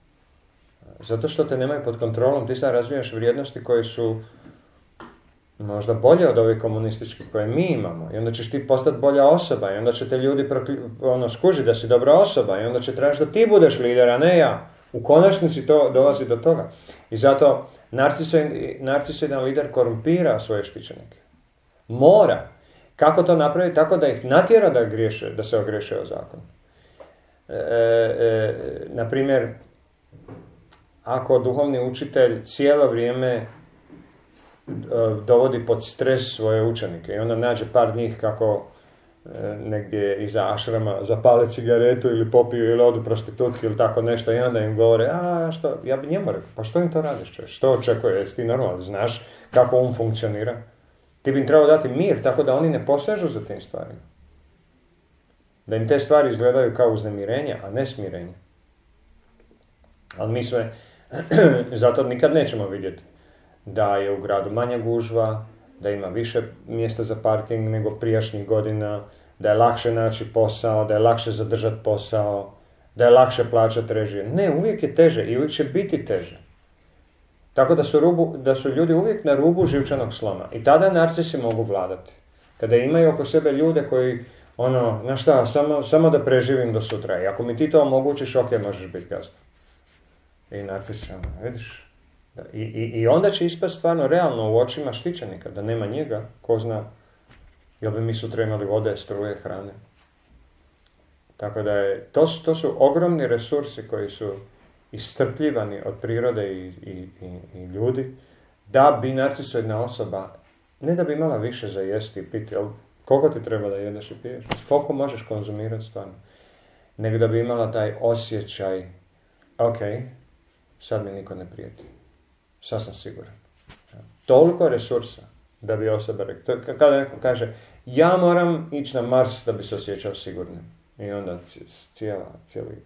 Zato što te nemaju pod kontrolom, ti sad razvijaš vrijednosti koje su možda bolje od ovih komunističkih koje mi imamo. I onda ćeš ti postati bolja osoba i onda će te ljudi prokli, ono, skužiti da si dobra osoba i onda će tražiti da ti budeš lider, a ne ja. U konačnici to dolazi do toga. I zato narcisoidan lider korumpira svoje štićenike. Mora. Kako to napraviti? Tako da ih natjera da griješe, da se ogriješe o zakon. E, e, na primjer, ako duhovni učitelj cijelo vrijeme e, dovodi pod stres svoje učenike i onda nađe par njih kako e, negdje iza ašrama zapale cigaretu ili popiju ili odu prostitutki ili tako nešto i onda im govore, a što, ja bi njemu rekao, pa što im to radiš čovječ? Što očekuje? Jesi ti normalno? Znaš kako on funkcionira? Ti bi im trebao dati mir tako da oni ne posežu za tim stvarima. Da im te stvari izgledaju kao uznemirenje, a ne smirenje. Ali mi sve, zato nikad nećemo vidjeti da je u gradu manja gužva, da ima više mjesta za parking nego prijašnjih godina, da je lakše naći posao, da je lakše zadržati posao, da je lakše plaćati režije. Ne, uvijek je teže i uvijek će biti teže. Tako da su, rubu, da su ljudi uvijek na rubu živčanog sloma. I tada narcisi mogu vladati. Kada imaju oko sebe ljude koji, ono, znaš šta, samo, samo da preživim do sutra. I ako mi ti to omogućiš, ok, možeš biti gazda. I narcis će, ono, vidiš. I, i, I onda će ispast stvarno realno u očima štićenika, da nema njega, ko zna, jel bi mi sutra imali vode, struje, hrane. Tako da je, to su, to su ogromni resursi koji su iscrpljivani od prirode i, i, i, i ljudi, da bi narcisoidna osoba, ne da bi imala više za jesti i piti, ali koliko ti treba da jedeš i piješ, koliko možeš konzumirati stvarno, nego da bi imala taj osjećaj, ok, sad mi niko ne prijeti, sad sam siguran. Toliko resursa da bi osoba rekla, kada neko kaže, ja moram ići na Mars da bi se osjećao sigurnim. I onda cijela, cijeli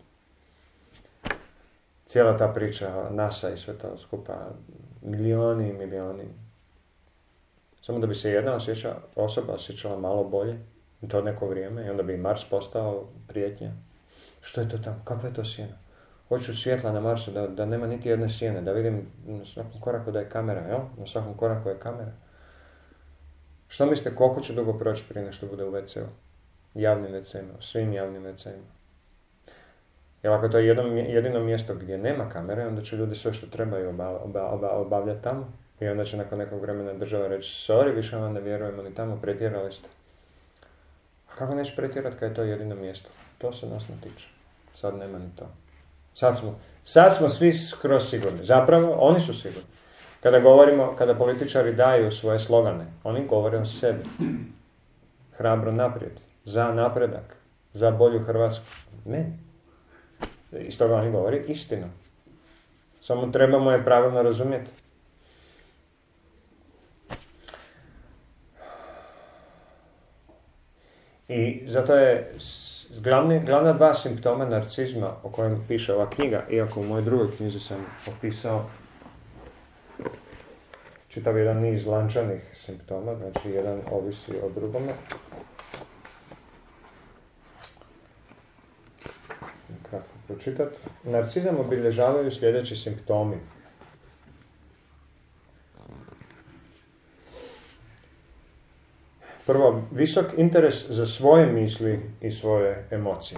Cijela ta priča NASA i sve to skupa, milioni i milioni. Samo da bi se jedna osjeća, osoba osjećala malo bolje, i to neko vrijeme, i onda bi Mars postao prijetnja. Što je to tamo? Kakva je to sjena? Hoću svjetla na Marsu, da, da nema niti jedne sjene, da vidim na svakom koraku da je kamera, jel? Na svakom koraku je kamera. Što mislite, koliko će dugo proći prije nešto bude u ve ce u? Javnim ve ce ima, svim javnim ve ce ima. Jer ako to je jedno, jedino mjesto gdje nema kamere, onda će ljudi sve što trebaju oba, oba, oba, obavljati tamo. I onda će nakon nekog vremena država reći, sorry, više vam ne vjerujemo ni tamo, pretjerali ste. A kako neće pretjerati kad je to jedino mjesto? To se nas ne tiče. Sad nema ni to. Sad smo, sad smo svi skroz sigurni. Zapravo, oni su sigurni. Kada govorimo, kada političari daju svoje slogane, oni govore o sebi. Hrabro naprijed, za napredak, za bolju Hrvatsku. Meni. Iz toga oni govori istinu. Samo trebamo je pravilno razumjeti. I zato je glavni, glavna dva simptoma narcizma o kojem piše ova knjiga, iako u mojoj drugoj knjizi sam opisao čitav jedan niz lančanih simptoma, znači jedan ovisi o drugome. Kako pročitati? Narcizam obilježavaju sljedeći simptomi. Prvo, visok interes za svoje misli i svoje emocije.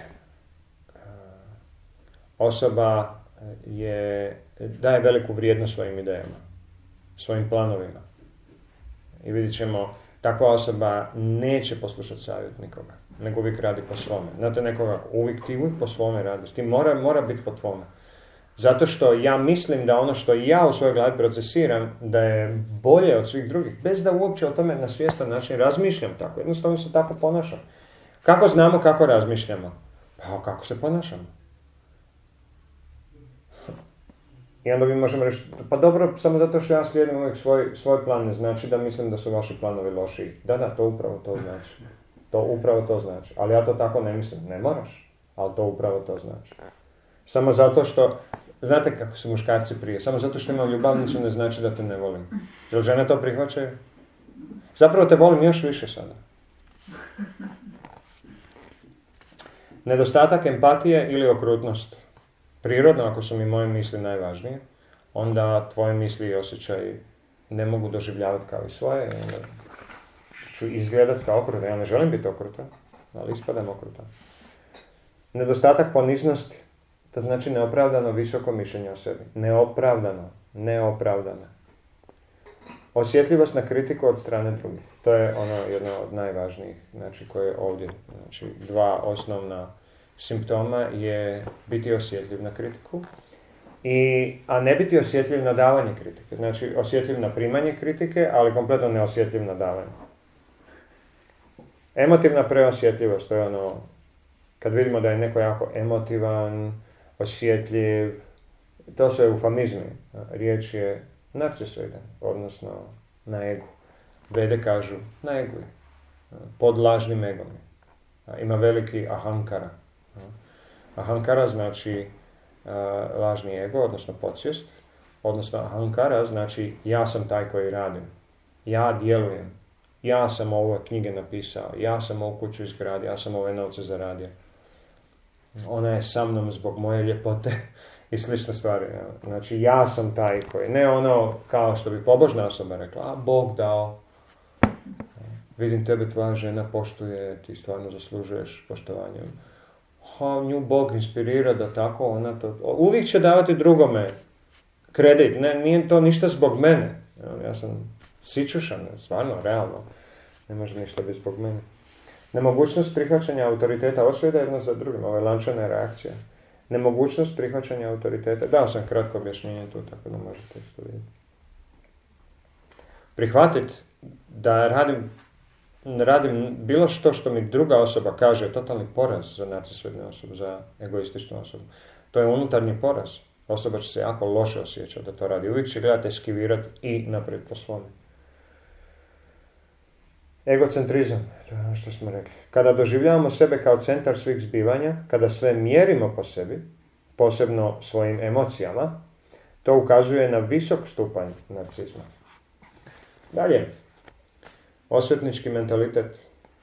Osoba je, daje veliku vrijednost svojim idejama, svojim planovima. I vidjet ćemo, takva osoba neće poslušati savjet nikoga, nego uvijek radi po svome. Znate nekoga, uvijek ti uvijek po svome radiš, ti mora, mora biti po tvome. Zato što ja mislim da ono što ja u svojoj glavi procesiram, da je bolje od svih drugih, bez da uopće o tome na svjestan način razmišljam tako. Jednostavno se tako ponašam. Kako znamo kako razmišljamo? Pa kako se ponašamo? I onda mi možemo reći, pa dobro, samo zato što ja slijedim uvijek svoj, svoj plan, ne znači da mislim da su vaši planovi lošiji. Da, da, to upravo to znači. To upravo to znači. Ali ja to tako ne mislim. Ne moraš, ali to upravo to znači. Samo zato što, znate kako su muškarci prije, samo zato što imam ljubavnicu ne znači da te ne volim. Jel žene to prihvaćaju? Zapravo te volim još više sada. Nedostatak empatije ili okrutnost. Prirodno, ako su mi moje misli najvažnije, onda tvoje misli i osjećaji ne mogu doživljavati kao i svoje, i onda ću izgledati kao okrutan. Ja ne želim biti okrutan, ali ispadam okrutan. Nedostatak poniznosti, to znači neopravdano visoko mišljenje o sebi. Neopravdano, neopravdano. Osjetljivost na kritiku od strane drugih. To je ono jedno od najvažnijih, znači koje je ovdje. Znači, dva osnovna simptoma je biti osjetljiv na kritiku, i, a ne biti osjetljiv na davanje kritike. Znači, osjetljiv na primanje kritike, ali kompletno neosjetljiv na davanje. Emotivna preosjetljivost, to je ono, kad vidimo da je neko jako emotivan, osjetljiv, to su eufemizmi. Riječ je narcisoidan, odnosno na egu. Vede kažu na egu je, pod lažnim egom je. Ima veliki ahankara. Ahankara znači uh, lažni ego, odnosno podsvijest, odnosno ahankara znači ja sam taj koji radim, ja djelujem, ja sam ove knjige napisao, ja sam ovu kuću izgradio, ja sam ove novce zaradio. Ona je sa mnom zbog moje ljepote i slične stvari. Ja. Znači ja sam taj koji, ne ono kao što bi pobožna osoba rekla, a Bog dao, vidim tebe tvoja žena poštuje, ti stvarno zaslužuješ poštovanje. Ha, nju Bog inspirira da tako, ona to... Uvijek će davati drugome kredit, ne, nije to ništa zbog mene. Ja sam sičušan, stvarno, realno. Ne može ništa biti zbog mene. Nemogućnost prihvaćanja autoriteta osvijeda jedno za drugim, ovo je lančana reakcija. Nemogućnost prihvaćanja autoriteta, dao sam kratko objašnjenje tu, tako da možete isto vidjeti. Prihvatiti da radim radim bilo što što mi druga osoba kaže, je totalni poraz za narcisoidnu osobu, za egoističnu osobu. To je unutarnji poraz. Osoba će se jako loše osjećati da to radi. Uvijek će gledati eskivirati i naprijed po svome. Egocentrizam, to je ono što smo rekli. Kada doživljavamo sebe kao centar svih zbivanja, kada sve mjerimo po sebi, posebno svojim emocijama, to ukazuje na visok stupanj narcizma. Dalje. Osvetnički mentalitet,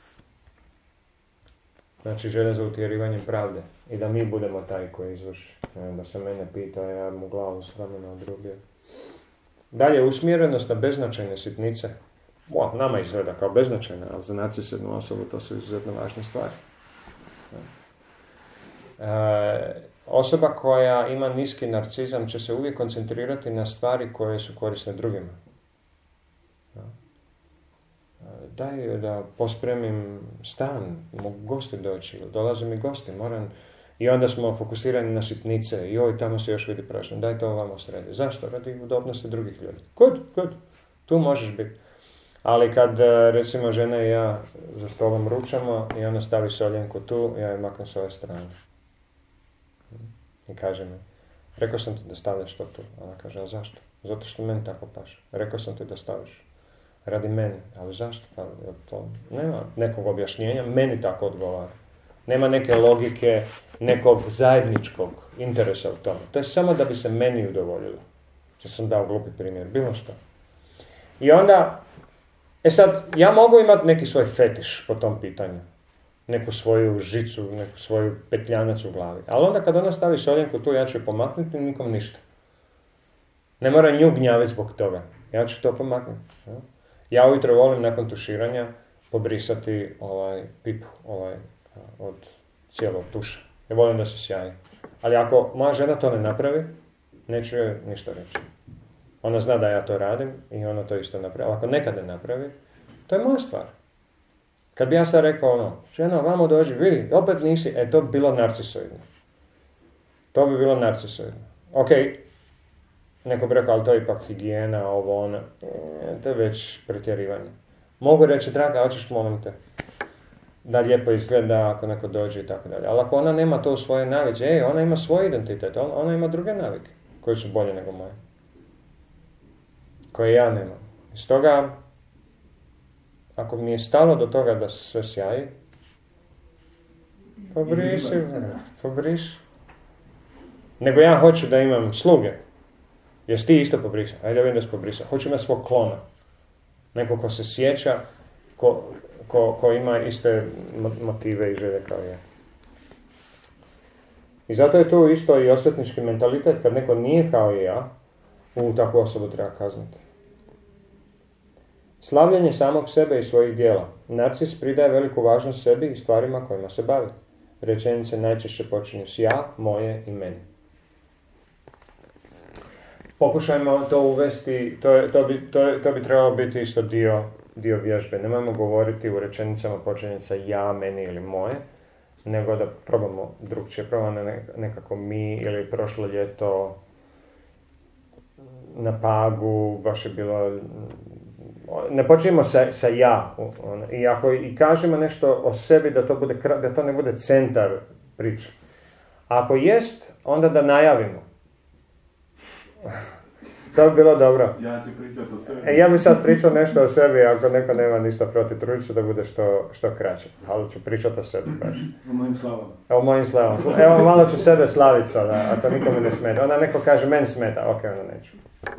znači želja za utjerivanjem pravde i da mi budemo taj koji izvrši. Da se mene pita, ja mu glavu s ramena odrubio. Dalje, usmjerenost na beznačajne sitnice. Wow, nama izgleda kao beznačajna, ali za narcisoidnu osobu to su izuzetno važne stvari. E, osoba koja ima niski narcizam će se uvijek koncentrirati na stvari koje su korisne drugima. Daj da pospremim stan, mogu gosti doći, dolaze mi gosti, moram... I onda smo fokusirani na sitnice, joj, tamo se još vidi prašno, daj to ovamo sredi. Zašto? Radi udobnosti drugih ljudi. Good, good, tu možeš biti. Ali kad, recimo, žena i ja za stolom ručamo i ona stavi soljenku tu, ja je maknem s ove strane. I kaže mi, rekao sam ti da stavljaš to tu. Ona kaže, a zašto? Zato što meni tako paše. Rekao sam ti da staviš. Radi mene. Ali zašto? Pa, to nema nekog objašnjenja, meni tako odgovara. Nema neke logike, nekog zajedničkog interesa u tome. To je samo da bi se meni udovoljilo. Što sam dao glupi primjer, bilo što. I onda, e sad, ja mogu imati neki svoj fetiš po tom pitanju. Neku svoju žicu, neku svoju petljanac u glavi. Ali onda kad ona stavi soljenku tu, ja ću je pomaknuti i nikom ništa. Ne mora nju gnjaviti zbog toga. Ja ću to pomaknuti. Ja, ja ujutro volim nakon tuširanja pobrisati ovaj pipu ovaj, od cijelog tuša. Ja volim da se sjaji. Ali ako moja žena to ne napravi, neću joj ništa reći. Ona zna da ja to radim i ona to isto napravi. Ali ako nekad ne napravi, to je moja stvar. Kad bi ja sad rekao ono, žena, vamo dođi, vidi, opet nisi, e, to bi bilo narcisoidno. To bi bilo narcisoidno. Ok, neko bi rekao, ali to je ipak higijena, ovo, ono, e, to je već pretjerivanje. Mogu reći, draga, hoćeš, molim te, da lijepo izgleda ako neko dođe i tako dalje. Ali ako ona nema to u svoje navice, ej, ona ima svoj identitet, ona, ona ima druge navike, koje su bolje nego moje. Koje ja nemam. Iz toga, ako mi je stalo do toga da se sve sjaji, pobriši, pobriši. Nego ja hoću da imam sluge. Jesi ti isto pobrisa? Ajde da vidim da se pobrisa. Hoću imati svog klona. Neko ko se sjeća, ko, ko, ko ima iste motive i želje kao ja. I zato je tu isto i osvetnički mentalitet, kad neko nije kao i ja, u takvu osobu treba kazniti. Slavljenje samog sebe i svojih dijela. Narcis pridaje veliku važnost sebi i stvarima kojima se bavi. Rečenice najčešće počinju s ja, moje i meni. Pokušajmo to uvesti, to, je, to, bi, to, je, to bi trebalo biti isto dio, dio vježbe. Nemojmo govoriti u rečenicama počinjeti sa ja, meni ili moje, nego da probamo drugčije. Probamo nekako mi ili prošlo ljeto na Pagu, baš je bilo... Ne počinjemo sa, sa ja. I ako i kažemo nešto o sebi, da to, bude, da to ne bude centar priče. Ako jest, onda da najavimo. To bi bilo dobro. Ja ću pričati o sebi. E, ja bih sad pričao nešto o sebi, ako neko nema ništa protiv, trudit ću da bude što, što kraće. Ali ću pričati o sebi baš. O mojim slavama. O mojim slavama. Evo, malo ću sebe slaviti sada, a to nikome ne smeta. Onda neko kaže, meni smeta, ok, onda neću.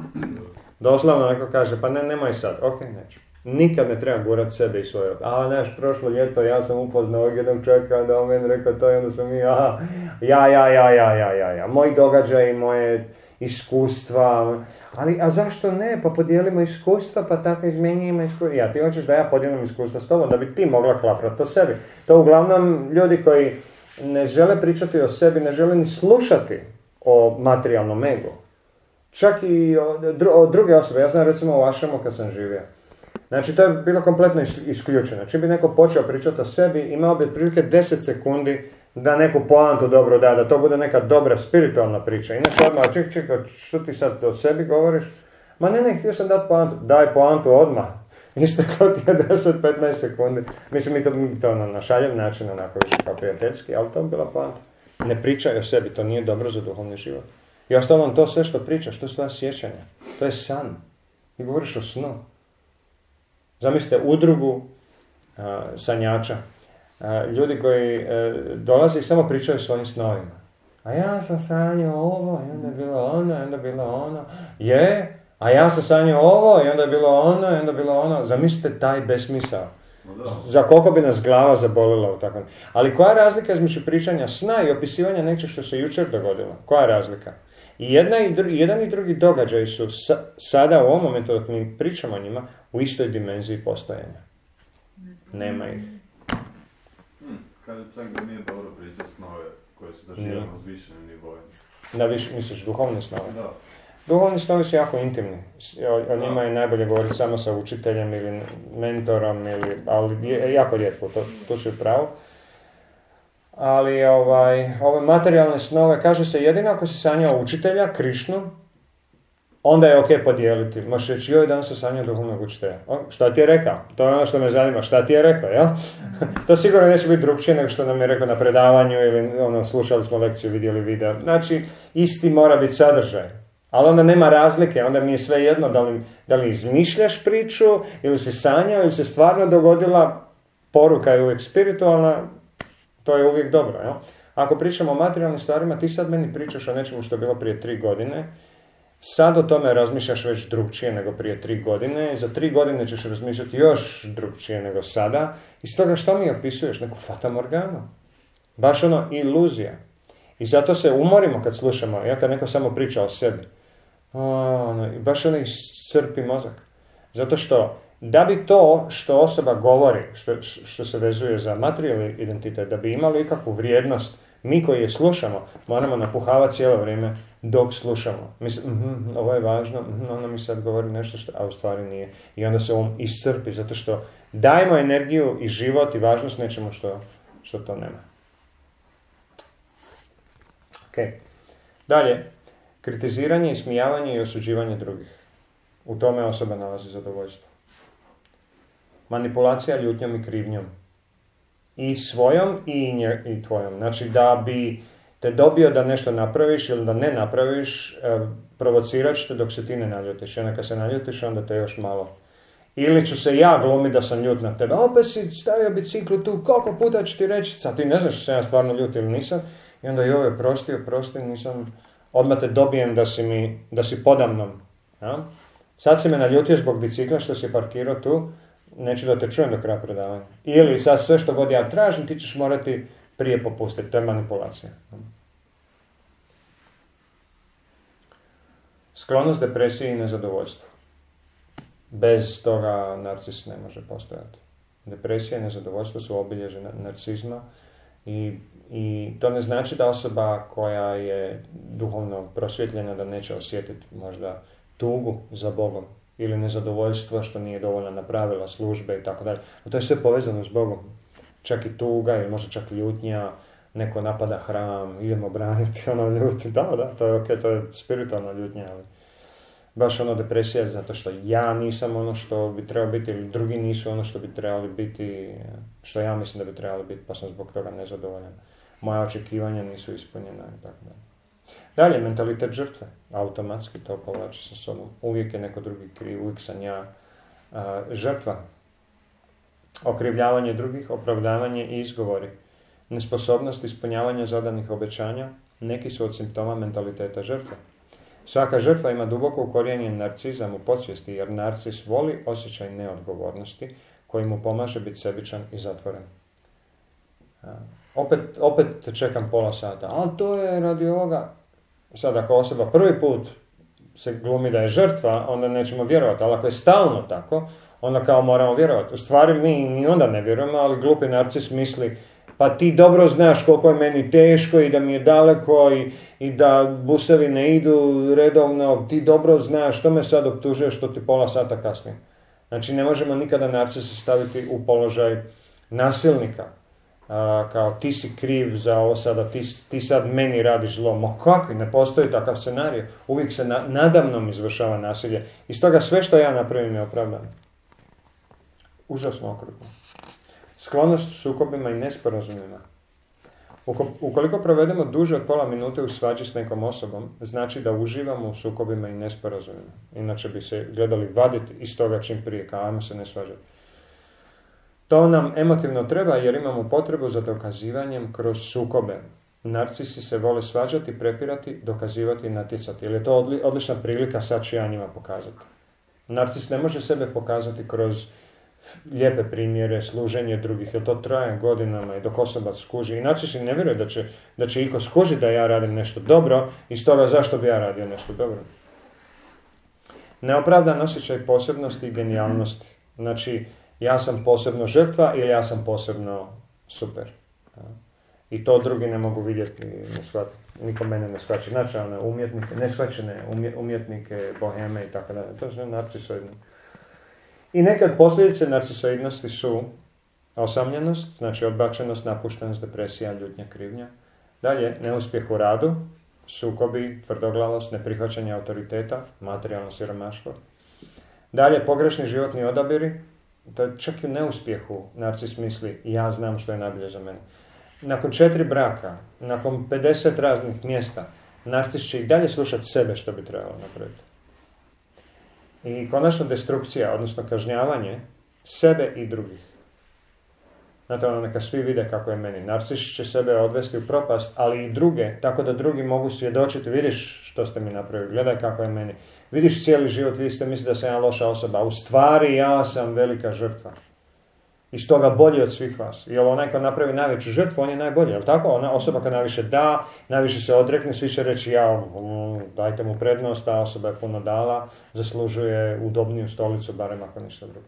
Doslovno neko kaže, pa ne, nemoj sad, ok, neću. Nikad ne treba gurati sebe i svoje. A, znaš, prošlo ljeto ja sam upoznao ovog jednog čovjeka, onda on meni rekao to i onda sam mi, aha, ja, ja, ja, ja, ja, ja, ja. Moji događaji, moje iskustva, ali, a zašto ne? Pa podijelimo iskustva, pa tako izmjenjujemo iskustva. Ja, ti hoćeš da ja podijelim iskustva s tobom, da bi ti mogla hlafrati o sebi. To uglavnom ljudi koji ne žele pričati o sebi, ne žele ni slušati o materijalnom egu. Čak i od druge osobe. Ja znam recimo u Ašramu kad sam živio. Znači to je bilo kompletno isključeno. Čim bi neko počeo pričati o sebi, imao bi otprilike deset sekundi da neku poantu dobro da, da to bude neka dobra spiritualna priča. Inače odmah, ček, ček, što ti sad o sebi govoriš? Ma ne, ne, htio sam dati poantu. Daj poantu odmah. Isteklo ti je deset do petnaest sekundi. Mislim, mi to, mi to na, na šaljev način, onako više kao prijateljski, ali to je bila poanta. Ne pričaj o sebi, to nije dobro za duhovni život. I ostalo to sve što pričaš, to je stvar sjećanja. To je san. I govoriš o snu. Zamislite udrugu a, sanjača. A, ljudi koji a, dolaze i samo pričaju o svojim snovima. A ja sam sanjao ovo, i onda je bilo ono, i onda je bilo ono. Je, a ja sam sanjao ovo, i onda je bilo ono, i onda je bilo ono. Zamislite taj besmisao. Za koliko bi nas glava zabolila u takvom. Ali koja je razlika između pričanja sna i opisivanja nečeg što se jučer dogodilo? Koja je razlika? I jedna i dru, jedan i drugi događaj su sa, sada u ovom momentu dok mi pričamo o njima u istoj dimenziji postojanja. Nema ih. Hmm, kaže čak da nije dobro pričati snove koje su doživljamo uz višenim nivoima. Da, viš, misliš duhovne snove? Da. Duhovni snovi su jako intimni. O, o njima je najbolje govoriti samo sa učiteljem ili mentorom, ili, ali je, jako rijetko, to, to su pravo. Ali ovaj, ove materijalne snove, kaže se jedino ako si sanjao učitelja, Krišnu, onda je ok podijeliti. Možeš reći, joj, danas sam sanjao duhovnog učitelja. O, šta ti je rekao? To je ono što me zanima, šta ti je rekao, jel? To sigurno neće biti drugčije nego što nam je rekao na predavanju ili ono, slušali smo lekciju, vidjeli video. Znači, isti mora biti sadržaj. Ali onda nema razlike, onda mi je sve jedno da li, da li izmišljaš priču, ili si sanjao, ili se stvarno dogodila, poruka je uvijek spiritualna, to je uvijek dobro. Jel? Ako pričamo o materijalnim stvarima, ti sad meni pričaš o nečemu što je bilo prije tri godine, sad o tome razmišljaš već drugčije nego prije tri godine, za tri godine ćeš razmišljati još drugčije nego sada, i stoga što mi opisuješ? Neku fatamorganu. Baš ono, iluzija. I zato se umorimo kad slušamo, ja kad neko samo priča o sebi. O, i baš ono iscrpi mozak. Zato što, da bi to što osoba govori, što, što se vezuje za materijalni identitet, da bi imalo ikakvu vrijednost, mi koji je slušamo, moramo napuhavati cijelo vrijeme dok slušamo. Mislim, mm, ovo je važno, mm, ono mi sad govori nešto što, a u stvari nije. I onda se on iscrpi, zato što dajemo energiju i život i važnost nečemu što, što to nema. Okay. Dalje, kritiziranje, ismijavanje i osuđivanje drugih. U tome osoba nalazi zadovoljstvo. Manipulacija ljutnjom i krivnjom. I svojom i, nje, i tvojom. Znači da bi te dobio da nešto napraviš ili da ne napraviš, eh, provocirat ćete dok se ti ne naljutiš. I neka se naljutiš, onda te još malo. Ili ću se ja glumiti da sam ljut na tebe. Opet si stavio biciklu tu, koliko puta ću ti reći, sad ti ne znaš što sam ja stvarno ljut ili nisam. I onda joj, oprosti, oprosti, nisam, odmah te dobijem da si, mi, da si podamnom. Ja? Sad si me naljutio zbog bicikla što si parkirao tu, neću da te čujem do kraja predavanja. Ili sad sve što god ja tražim, ti ćeš morati prije popustiti. To je manipulacija. Sklonost depresiji i nezadovoljstvu. Bez toga narcis ne može postojati. Depresija i nezadovoljstvo su obilježje narcizma i, i to ne znači da osoba koja je duhovno prosvjetljena da neće osjetiti možda tugu za Bogom ili nezadovoljstvo što nije dovoljno napravila službe i tako dalje. To je sve povezano s Bogom. Čak i tuga ili možda čak ljutnja, neko napada hram, idemo braniti, ono ljuti. Da, da, to je ok, to je spiritualna ljutnja, ali baš ono depresija zato što ja nisam ono što bi trebalo biti ili drugi nisu ono što bi trebali biti, što ja mislim da bi trebali biti, pa sam zbog toga nezadovoljan. Moja očekivanja nisu ispunjena i tako dalje. Dalje, mentalitet žrtve, automatski to povlači sa sobom. Uvijek je neko drugi kriv, uvijek sam ja a, žrtva. Okrivljavanje drugih, opravdavanje i izgovori. Nesposobnost ispunjavanja zadanih obećanja, neki su od simptoma mentaliteta žrtve. Svaka žrtva ima duboko ukorijenjen narcizam u podsvijesti, jer narcis voli osjećaj neodgovornosti koji mu pomaže biti sebičan i zatvoren. Opet, opet čekam pola sata, ali to je radi ovoga. Sad ako osoba prvi put se glumi da je žrtva, onda nećemo vjerovati, ali ako je stalno tako, onda kao moramo vjerovati. U stvari mi ni onda ne vjerujemo, ali glupi narcis misli pa ti dobro znaš koliko je meni teško i da mi je daleko i, i da busevi ne idu redovno, ti dobro znaš, što me sad optužuješ što ti pola sata kasnije. Znači ne možemo nikada narcisa staviti u položaj nasilnika. A, kao ti si kriv za ovo sada, ti, ti sad meni radiš zlo. Ma kakvi, ne postoji takav scenarij. Uvijek se na, nadamnom izvršava nasilje. I stoga sve što ja napravim je opravdano. Užasno okrutno. Sklonost sukobima i nesporazumima. Ukoliko provedemo duže od pola minute u svađi s nekom osobom, znači da uživamo u sukobima i nesporazumima. Inače bi se gledali vaditi iz toga čim prije, kao ajmo se ne svađati. To nam emotivno treba jer imamo potrebu za dokazivanjem kroz sukobe. Narcisi se vole svađati, prepirati, dokazivati i natjecati. Jer je to odlična prilika sad ću ja njima pokazati. Narcis ne može sebe pokazati kroz lijepe primjere, služenje drugih, jer to traje godinama i dok osoba skuži. I narcis ne vjeruje da će, da će iko skuži da ja radim nešto dobro i stoga zašto bi ja radio nešto dobro. Neopravdan osjećaj posebnosti i genijalnosti. Znači, ja sam posebno žrtva ili ja sam posebno super. I to drugi ne mogu vidjeti, ne shvatiti. Niko mene ne shvaća. Znači, one umjetnike, neshvaćene umjetnike, boheme i tako dalje. To je narcisoidno. I neke od posljedice narcisoidnosti su osamljenost, znači odbačenost, napuštenost, depresija, ljutnja, krivnja. Dalje, neuspjeh u radu, sukobi, tvrdoglavost, neprihvaćanje autoriteta, materijalno siromaštvo. Dalje, pogrešni životni odabiri, to je čak i u neuspjehu narcis misli ja znam što je najbolje za mene. Nakon četiri braka, nakon pedeset raznih mjesta, narcis će i dalje slušati sebe što bi trebalo napraviti. I konačno destrukcija, odnosno kažnjavanje sebe i drugih. Znate, ono, neka svi vide kako je meni. Narcis će sebe odvesti u propast, ali i druge, tako da drugi mogu svjedočiti, vidiš što ste mi napravili, gledaj kako je meni. Vidiš cijeli život, vi ste mislili da sam ja loša osoba, a u stvari ja sam velika žrtva. I stoga bolji od svih vas. Jer onaj ko napravi najveću žrtvu, on je najbolji. Jel tako? Ona osoba koja najviše da, najviše se odrekne, svi će reći ja, dajte mu prednost, ta osoba je puno dala, zaslužuje udobniju stolicu, barem ako ništa drugo.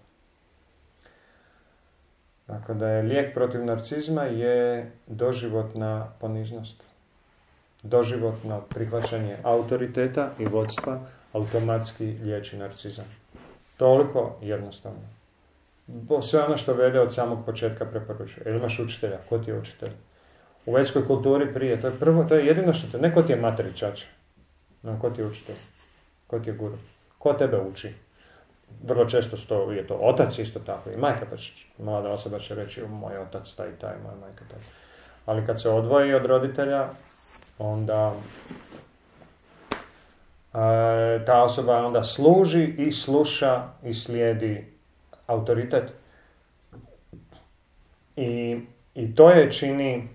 Tako da je lijek protiv narcizma je doživotna poniznost. Doživotno prihvaćanje autoriteta i vodstva automatski liječi narcizam. Toliko jednostavno. Sve ono što vede od samog početka preporučuje. Ili imaš učitelja? Ko ti je učitelj? U vedskoj kulturi prije, to je prvo, to je jedino što te, ne ko ti je materi čača, no ko ti je učitelj? Ko ti je guru? Ko tebe uči? Vrlo često sto, je to otac isto tako i majka, pa će, mlada osoba će reći moj otac taj i taj, moja majka taj. Ali kad se odvoji od roditelja, onda a, ta osoba onda služi i sluša i slijedi autoritet. I, i to je čini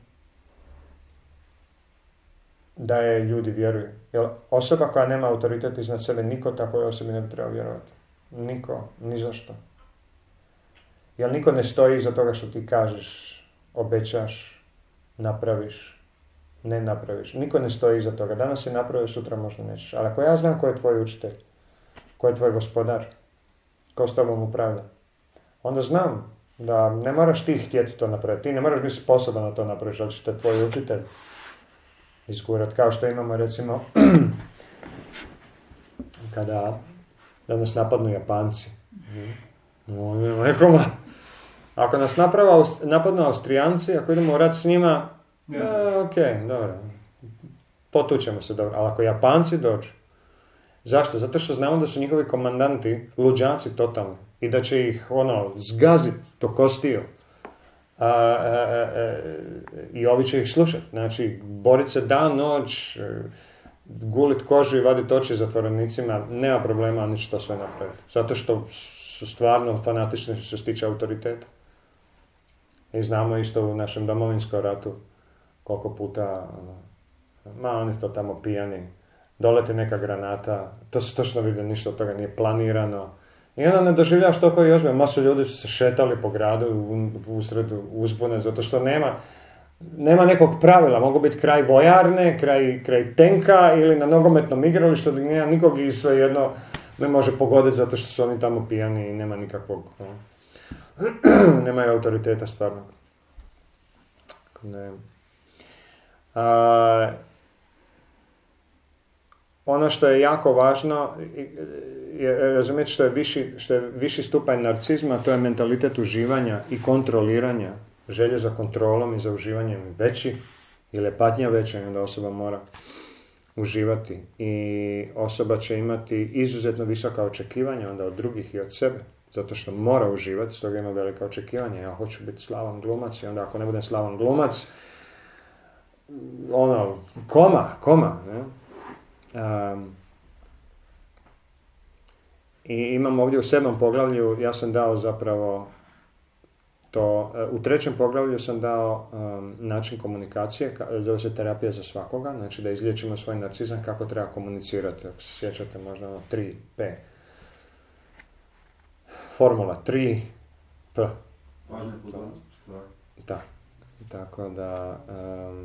da je ljudi vjeruju. Jer osoba koja nema autoritet iznad sebe, niko takvoj osobi ne bi trebao vjerovati. Niko, ni zašto. Jer niko ne stoji iza toga što ti kažeš, obećaš, napraviš, ne napraviš. Niko ne stoji iza toga. Danas si napravio, sutra možda nećeš. Ali ako ja znam ko je tvoj učitelj, ko je tvoj gospodar, ko s tobom upravlja, onda znam da ne moraš ti htjeti to napraviti. Ti ne moraš biti sposoban na to napraviš, ali će te tvoj učitelj izgurat. Kao što imamo recimo kada da nas napadnu Japanci. No, nekoma. Ako nas naprava, napadnu Austrijanci, ako idemo u rat s njima, ja. e, ok, dobro. Potućemo se dobro. Ali ako Japanci dođu, zašto? Zato što znamo da su njihovi komandanti luđaci totalni i da će ih ono zgaziti do kostiju. A, a, a, a, I ovi će ih slušati. Znači, borit se dan, noć, gulit kožu i vadit oči zatvorenicima, nema problema, oni će to sve napraviti. Zato što su stvarno fanatični što se tiče autoriteta. I znamo isto u našem domovinskom ratu koliko puta, ma oni to tamo pijani, doleti neka granata, to se točno vidi, ništa od toga nije planirano. I onda ne doživljaš to koji ozbiljno. Masu ljudi su se šetali po gradu u, u sredu uzbune, zato što nema, nema nekog pravila. Mogu biti kraj vojarne, kraj, kraj tenka ili na nogometnom igralištu gdje nema nikog i svejedno ne može pogoditi zato što su oni tamo pijani i nema nikakvog, no. Nemaju autoriteta stvarno. Ne. A, ono što je jako važno, je, razumijete, što je viši, što je viši stupanj narcizma, to je mentalitet uživanja i kontroliranja, želje za kontrolom i za uživanjem veći, ili je patnja veća, onda osoba mora uživati. I osoba će imati izuzetno visoka očekivanja onda od drugih i od sebe, zato što mora uživati, stoga ima velika očekivanja. Ja hoću biti slavan glumac i onda ako ne budem slavan glumac, ono, koma, koma, ne? Um, I imam ovdje u sedmom poglavlju, ja sam dao zapravo to, u trećem poglavlju sam dao um, način komunikacije, zove se terapija za svakoga, znači da izliječimo svoj narcizam, kako treba komunicirati, ako se sjećate možda ono tri P. Formula tri P. Važne pozornosti. Da, tako da um,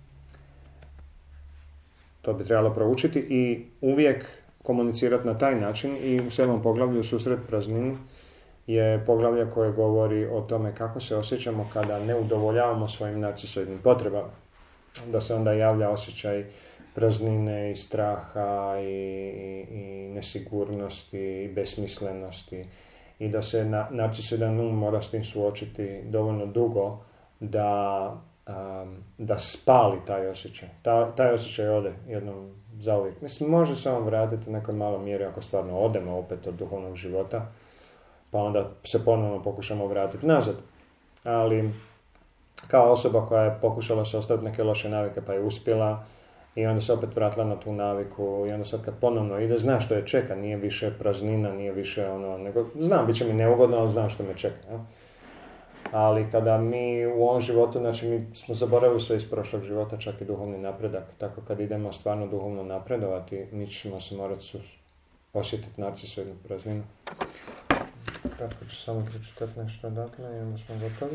to bi trebalo proučiti i uvijek komunicirati na taj način. I u sedmom poglavlju Susret praznini je poglavlje koje govori o tome kako se osjećamo kada ne udovoljavamo svojim narcisoidnim potrebama. Da se onda javlja osjećaj praznine i straha i, i, i nesigurnosti i besmislenosti i da se na, narcisoidan um mora s tim suočiti dovoljno dugo da Um, da spali taj osjećaj. Ta, taj osjećaj ode jednom zauvijek. Mislim, može se on vratiti u nekoj maloj mjeri ako stvarno odemo opet od duhovnog života, pa onda se ponovno pokušamo vratiti nazad. Ali kao osoba koja je pokušala se ostaviti neke loše navike pa je uspjela, I onda se opet vratila na tu naviku i onda sad kad ponovno ide, zna što je čeka, nije više praznina, nije više ono, nego znam, bit će mi neugodno, ali znam što me čeka. Ja? Ali kada mi u ovom životu, znači mi smo zaboravili sve iz prošlog života, čak i duhovni napredak, tako kad idemo stvarno duhovno napredovati, mi ćemo se morati su osjetiti narcisu jednu prazninu. Kratko ću samo pročitati nešto odatle i onda smo gotovi.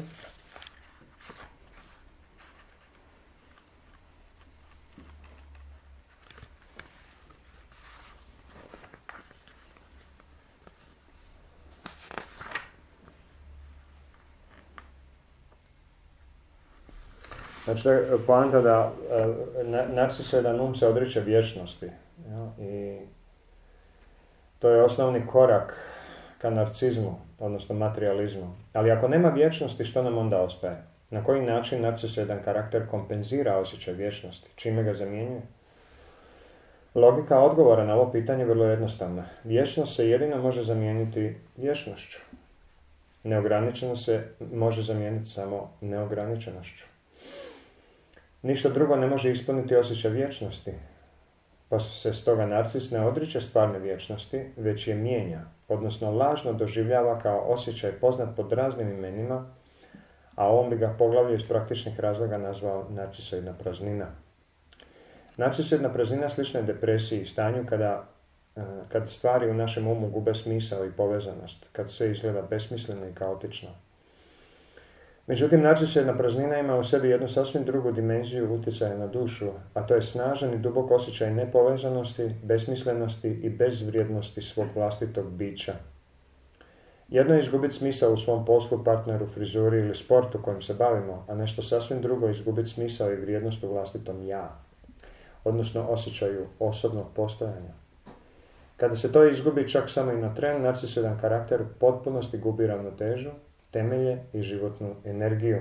Znači, poanta da uh, narcisoidan um se odriče vječnosti. Ja? I to je osnovni korak ka narcizmu, odnosno materializmu. Ali ako nema vječnosti, što nam onda ostaje? Na koji način narcisoidan karakter kompenzira osjećaj vječnosti? Čime ga zamjenjuje? Logika odgovora na ovo pitanje je vrlo jednostavna. Vječnost se jedino može zamijeniti vječnošću. Neograničeno se može zamijeniti samo neograničenošću. Ništa drugo ne može ispuniti osjećaj vječnosti, pa se stoga narcis ne odriče stvarne vječnosti, već je mijenja, odnosno lažno doživljava kao osjećaj poznat pod raznim imenima, a on bi ga poglavlje iz praktičnih razloga nazvao narcisoidna praznina. Narcisoidna praznina slična je depresiji i stanju kada, kad stvari u našem umu gube smisao i povezanost, kad sve izgleda besmisleno i kaotično. Međutim, narcisoidna praznina ima u sebi jednu sasvim drugu dimenziju utjecaja na dušu, a to je snažan i dubok osjećaj nepovezanosti, besmislenosti i bezvrijednosti svog vlastitog bića. Jedno je izgubiti smisao u svom poslu, partneru, frizuri ili sportu kojim se bavimo, a nešto sasvim drugo je izgubiti smisao i vrijednost u vlastitom ja, odnosno osjećaju osobnog postojanja. Kada se to izgubi čak samo i na tren, narcisoidan karakter u potpunosti gubi ravnotežu, temelje i životnu energiju.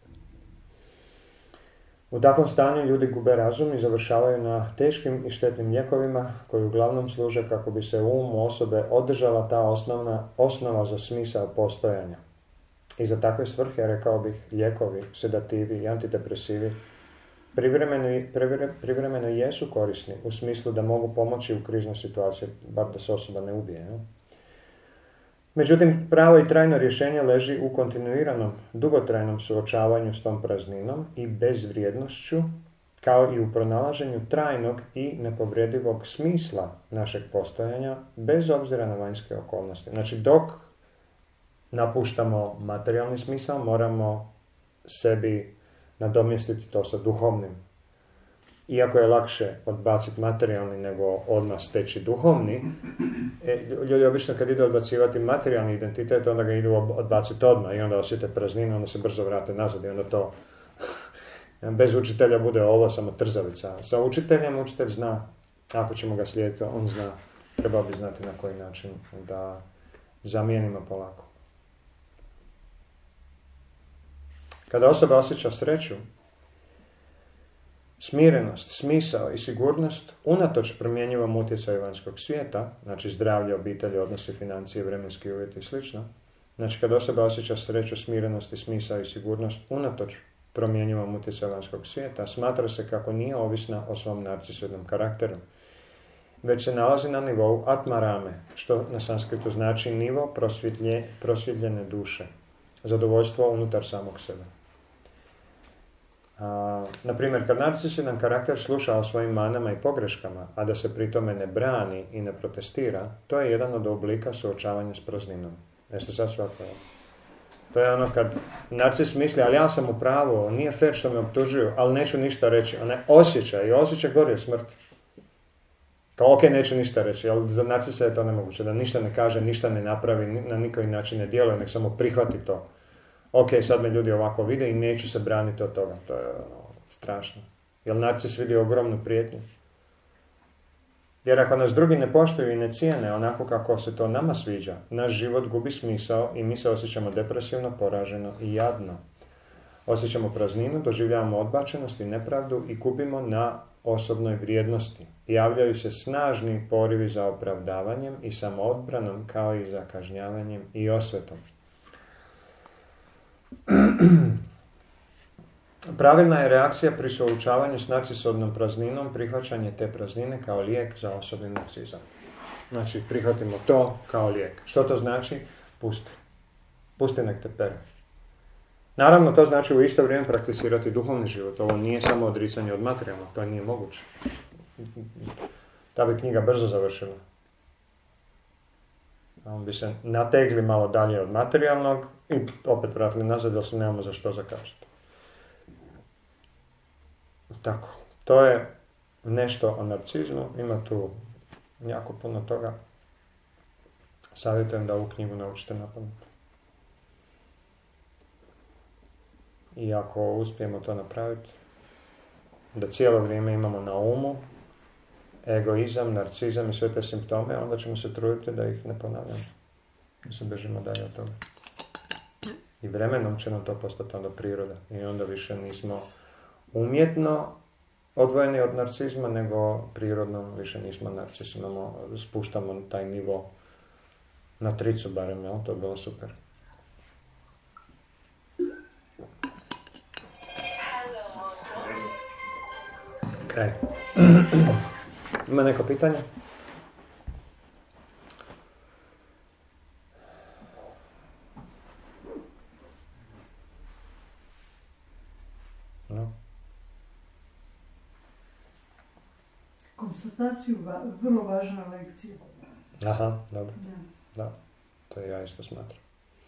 U takvom stanju ljudi gube razum i završavaju na teškim i štetnim lijekovima koji uglavnom služe kako bi se u umu osobe održala ta osnovna osnova za smisao postojanja. I za takve svrhe, rekao bih, lijekovi, sedativi i antidepresivi privremeno, privremeno jesu korisni u smislu da mogu pomoći u kriznoj situaciji, bar da se osoba ne ubije. Ne? Međutim, pravo i trajno rješenje leži u kontinuiranom, dugotrajnom suočavanju s tom prazninom i bezvrijednošću, kao i u pronalaženju trajnog i nepovredivog smisla našeg postojanja, bez obzira na vanjske okolnosti. Znači, dok napuštamo materijalni smisao, moramo sebi nadomjestiti to sa duhovnim. Iako je lakše odbaciti materijalni nego odmah steći duhovni, e, ljudi obično kad idu odbacivati materijalni identitet, onda ga idu odbaciti odmah i onda osjete prazninu, onda se brzo vrate nazad i onda to bez učitelja bude ovo samo trzavica. Sa učiteljem učitelj zna, ako ćemo ga slijediti, on zna, trebao bi znati na koji način da zamijenimo polako. Kada osoba osjeća sreću, smirenost, smisao i sigurnost, unatoč promjenjivom utjecaju vanjskog svijeta, znači zdravlje, obitelji, odnosi, financije, vremenski uvjeti i sl. Znači kad osoba osjeća sreću, smirenost i smisao i sigurnost, unatoč promjenjivom utjecaju vanjskog svijeta, smatra se kako nije ovisna o svom narcisoidnom karakteru, već se nalazi na nivou atmarame, što na sanskritu znači nivo prosvjetlje, prosvjetljene duše, zadovoljstvo unutar samog sebe. A, na primjer, kad narcisoidan karakter sluša o svojim manama i pogreškama, a da se pri tome ne brani i ne protestira, to je jedan od oblika suočavanja s prazninom. Jeste sad shvatili? To je ono kad narcis misli, ali ja sam u pravu, nije fair što me optužuju, ali neću ništa reći. On ne osjeća i osjeća gori od smrti. Kao, ok, neću ništa reći, ali za narcisa je to nemoguće, da ništa ne kaže, ništa ne napravi, na nikoji način ne djeluje, nek samo prihvati to. Ok, sad me ljudi ovako vide i neću se braniti od toga. To je ono, strašno. Jer narcis vidi ogromnu prijetnju. Jer ako nas drugi ne poštuju i ne cijene onako kako se to nama sviđa, naš život gubi smisao i mi se osjećamo depresivno, poraženo i jadno. Osjećamo prazninu, doživljavamo odbačenost i nepravdu i gubimo na osobnoj vrijednosti. Javljaju se snažni porivi za opravdavanjem i samoodbranom, kao i za kažnjavanjem i osvetom. Pravilna je reakcija pri suočavanju s narcisodnom prazninom, prihvaćanje te praznine kao lijek za osobni narcizam. Znači, prihvatimo to kao lijek. Što to znači? Pusti. Pusti nek te pere. Naravno, to znači u isto vrijeme prakticirati duhovni život. Ovo nije samo odricanje od materijalnog, to nije moguće. Ta bi knjiga brzo završila. On bi se nategli malo dalje od materijalnog i opet vratili nazad, jer se nemamo za što zakažiti. Tako, to je nešto o narcizmu, ima tu jako puno toga. Savjetujem da ovu knjigu naučite na pamet. I ako uspijemo to napraviti, da cijelo vrijeme imamo na umu egoizam, narcizam i sve te simptome, onda ćemo se truditi da ih ne ponavljamo. Da se bežimo dalje od toga. I vremenom će nam to postati onda priroda. I onda više nismo umjetno odvojeni od narcizma, nego prirodno više nismo narcis. Imamo, spuštamo taj nivo na tricu barem, jel? To je bilo super. Kraj. Ima neko pitanje? No. Konstataciju, vrlo važna lekcija. Aha, dobro. Da. Da, to ja isto smatram.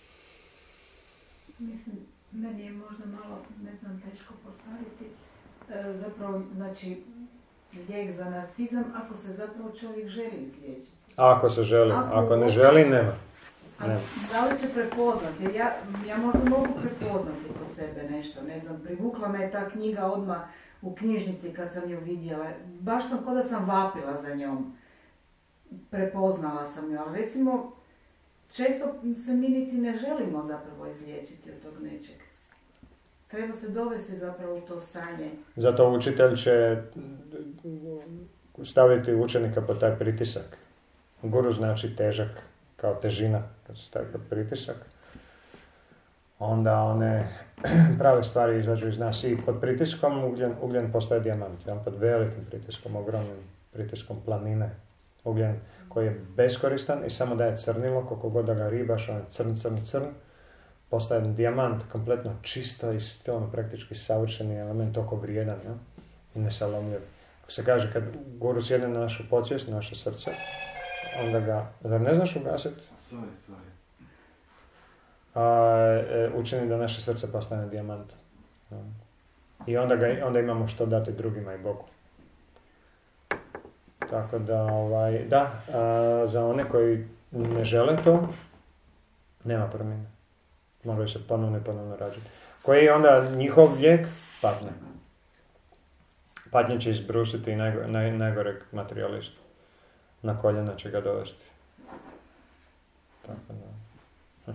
Mislim, meni je možda malo, ne znam, teško postaviti. E, zapravo, znači, lijek za narcizam ako se zapravo čovjek želi izliječiti. Ako se želi, ako, ako ne želi, nema. A da li će prepoznati? Jer ja, ja možda mogu prepoznati kod sebe nešto, ne znam, privukla me je ta knjiga odmah u knjižnici kad sam ju vidjela. Baš sam kao da sam vapila za njom. Prepoznala sam ju, ali recimo, često se mi niti ne želimo zapravo izliječiti od tog nečeg. Treba se dovesti zapravo u to stanje. Zato učitelj će staviti učenika pod taj pritisak. Guru znači težak, kao težina, kad se stavi pod pritisak. Onda one prave stvari izađu iz nas i pod pritiskom ugljen, ugljen postaje dijamant. Ja, pod velikim pritiskom, ogromnim pritiskom planine. Ugljen koji je beskoristan i samo daje crnilo, koliko god da ga ribaš, on je crn, crn, crn. Postaje dijamant, kompletno čisto i ono praktički savršeni element, toliko vrijedan, ja? I nesalomljiv. Ako se kaže, kad guru sjedne na našu podsvijest, na naše srce, onda ga, zar ne znaš ugasiti? Sorry, sorry. A, e, učini da naše srce postane dijamant. Ja. I onda, ga, onda imamo što dati drugima i Bogu. Tako da, ovaj, da, a, za one koji ne žele to, nema promjene. Moraju se ponovno i ponovno rađati. Koji je onda njihov lijek? Patnja. Patnja će izbrusiti i najgo, naj, najgoreg materialistu. Na koljena će ga dovesti. Tako da.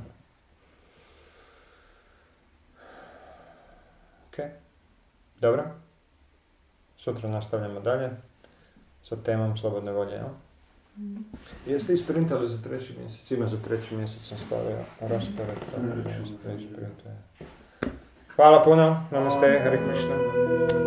Ok. Dobro. Sutra nastavljamo dalje sa temom slobodne volje, jel? Mm. Jeste isprintali za treći mjesec? Ima za treći mjesec sam stavio raspored. Hvala puno. Namaste, Hare Krishna.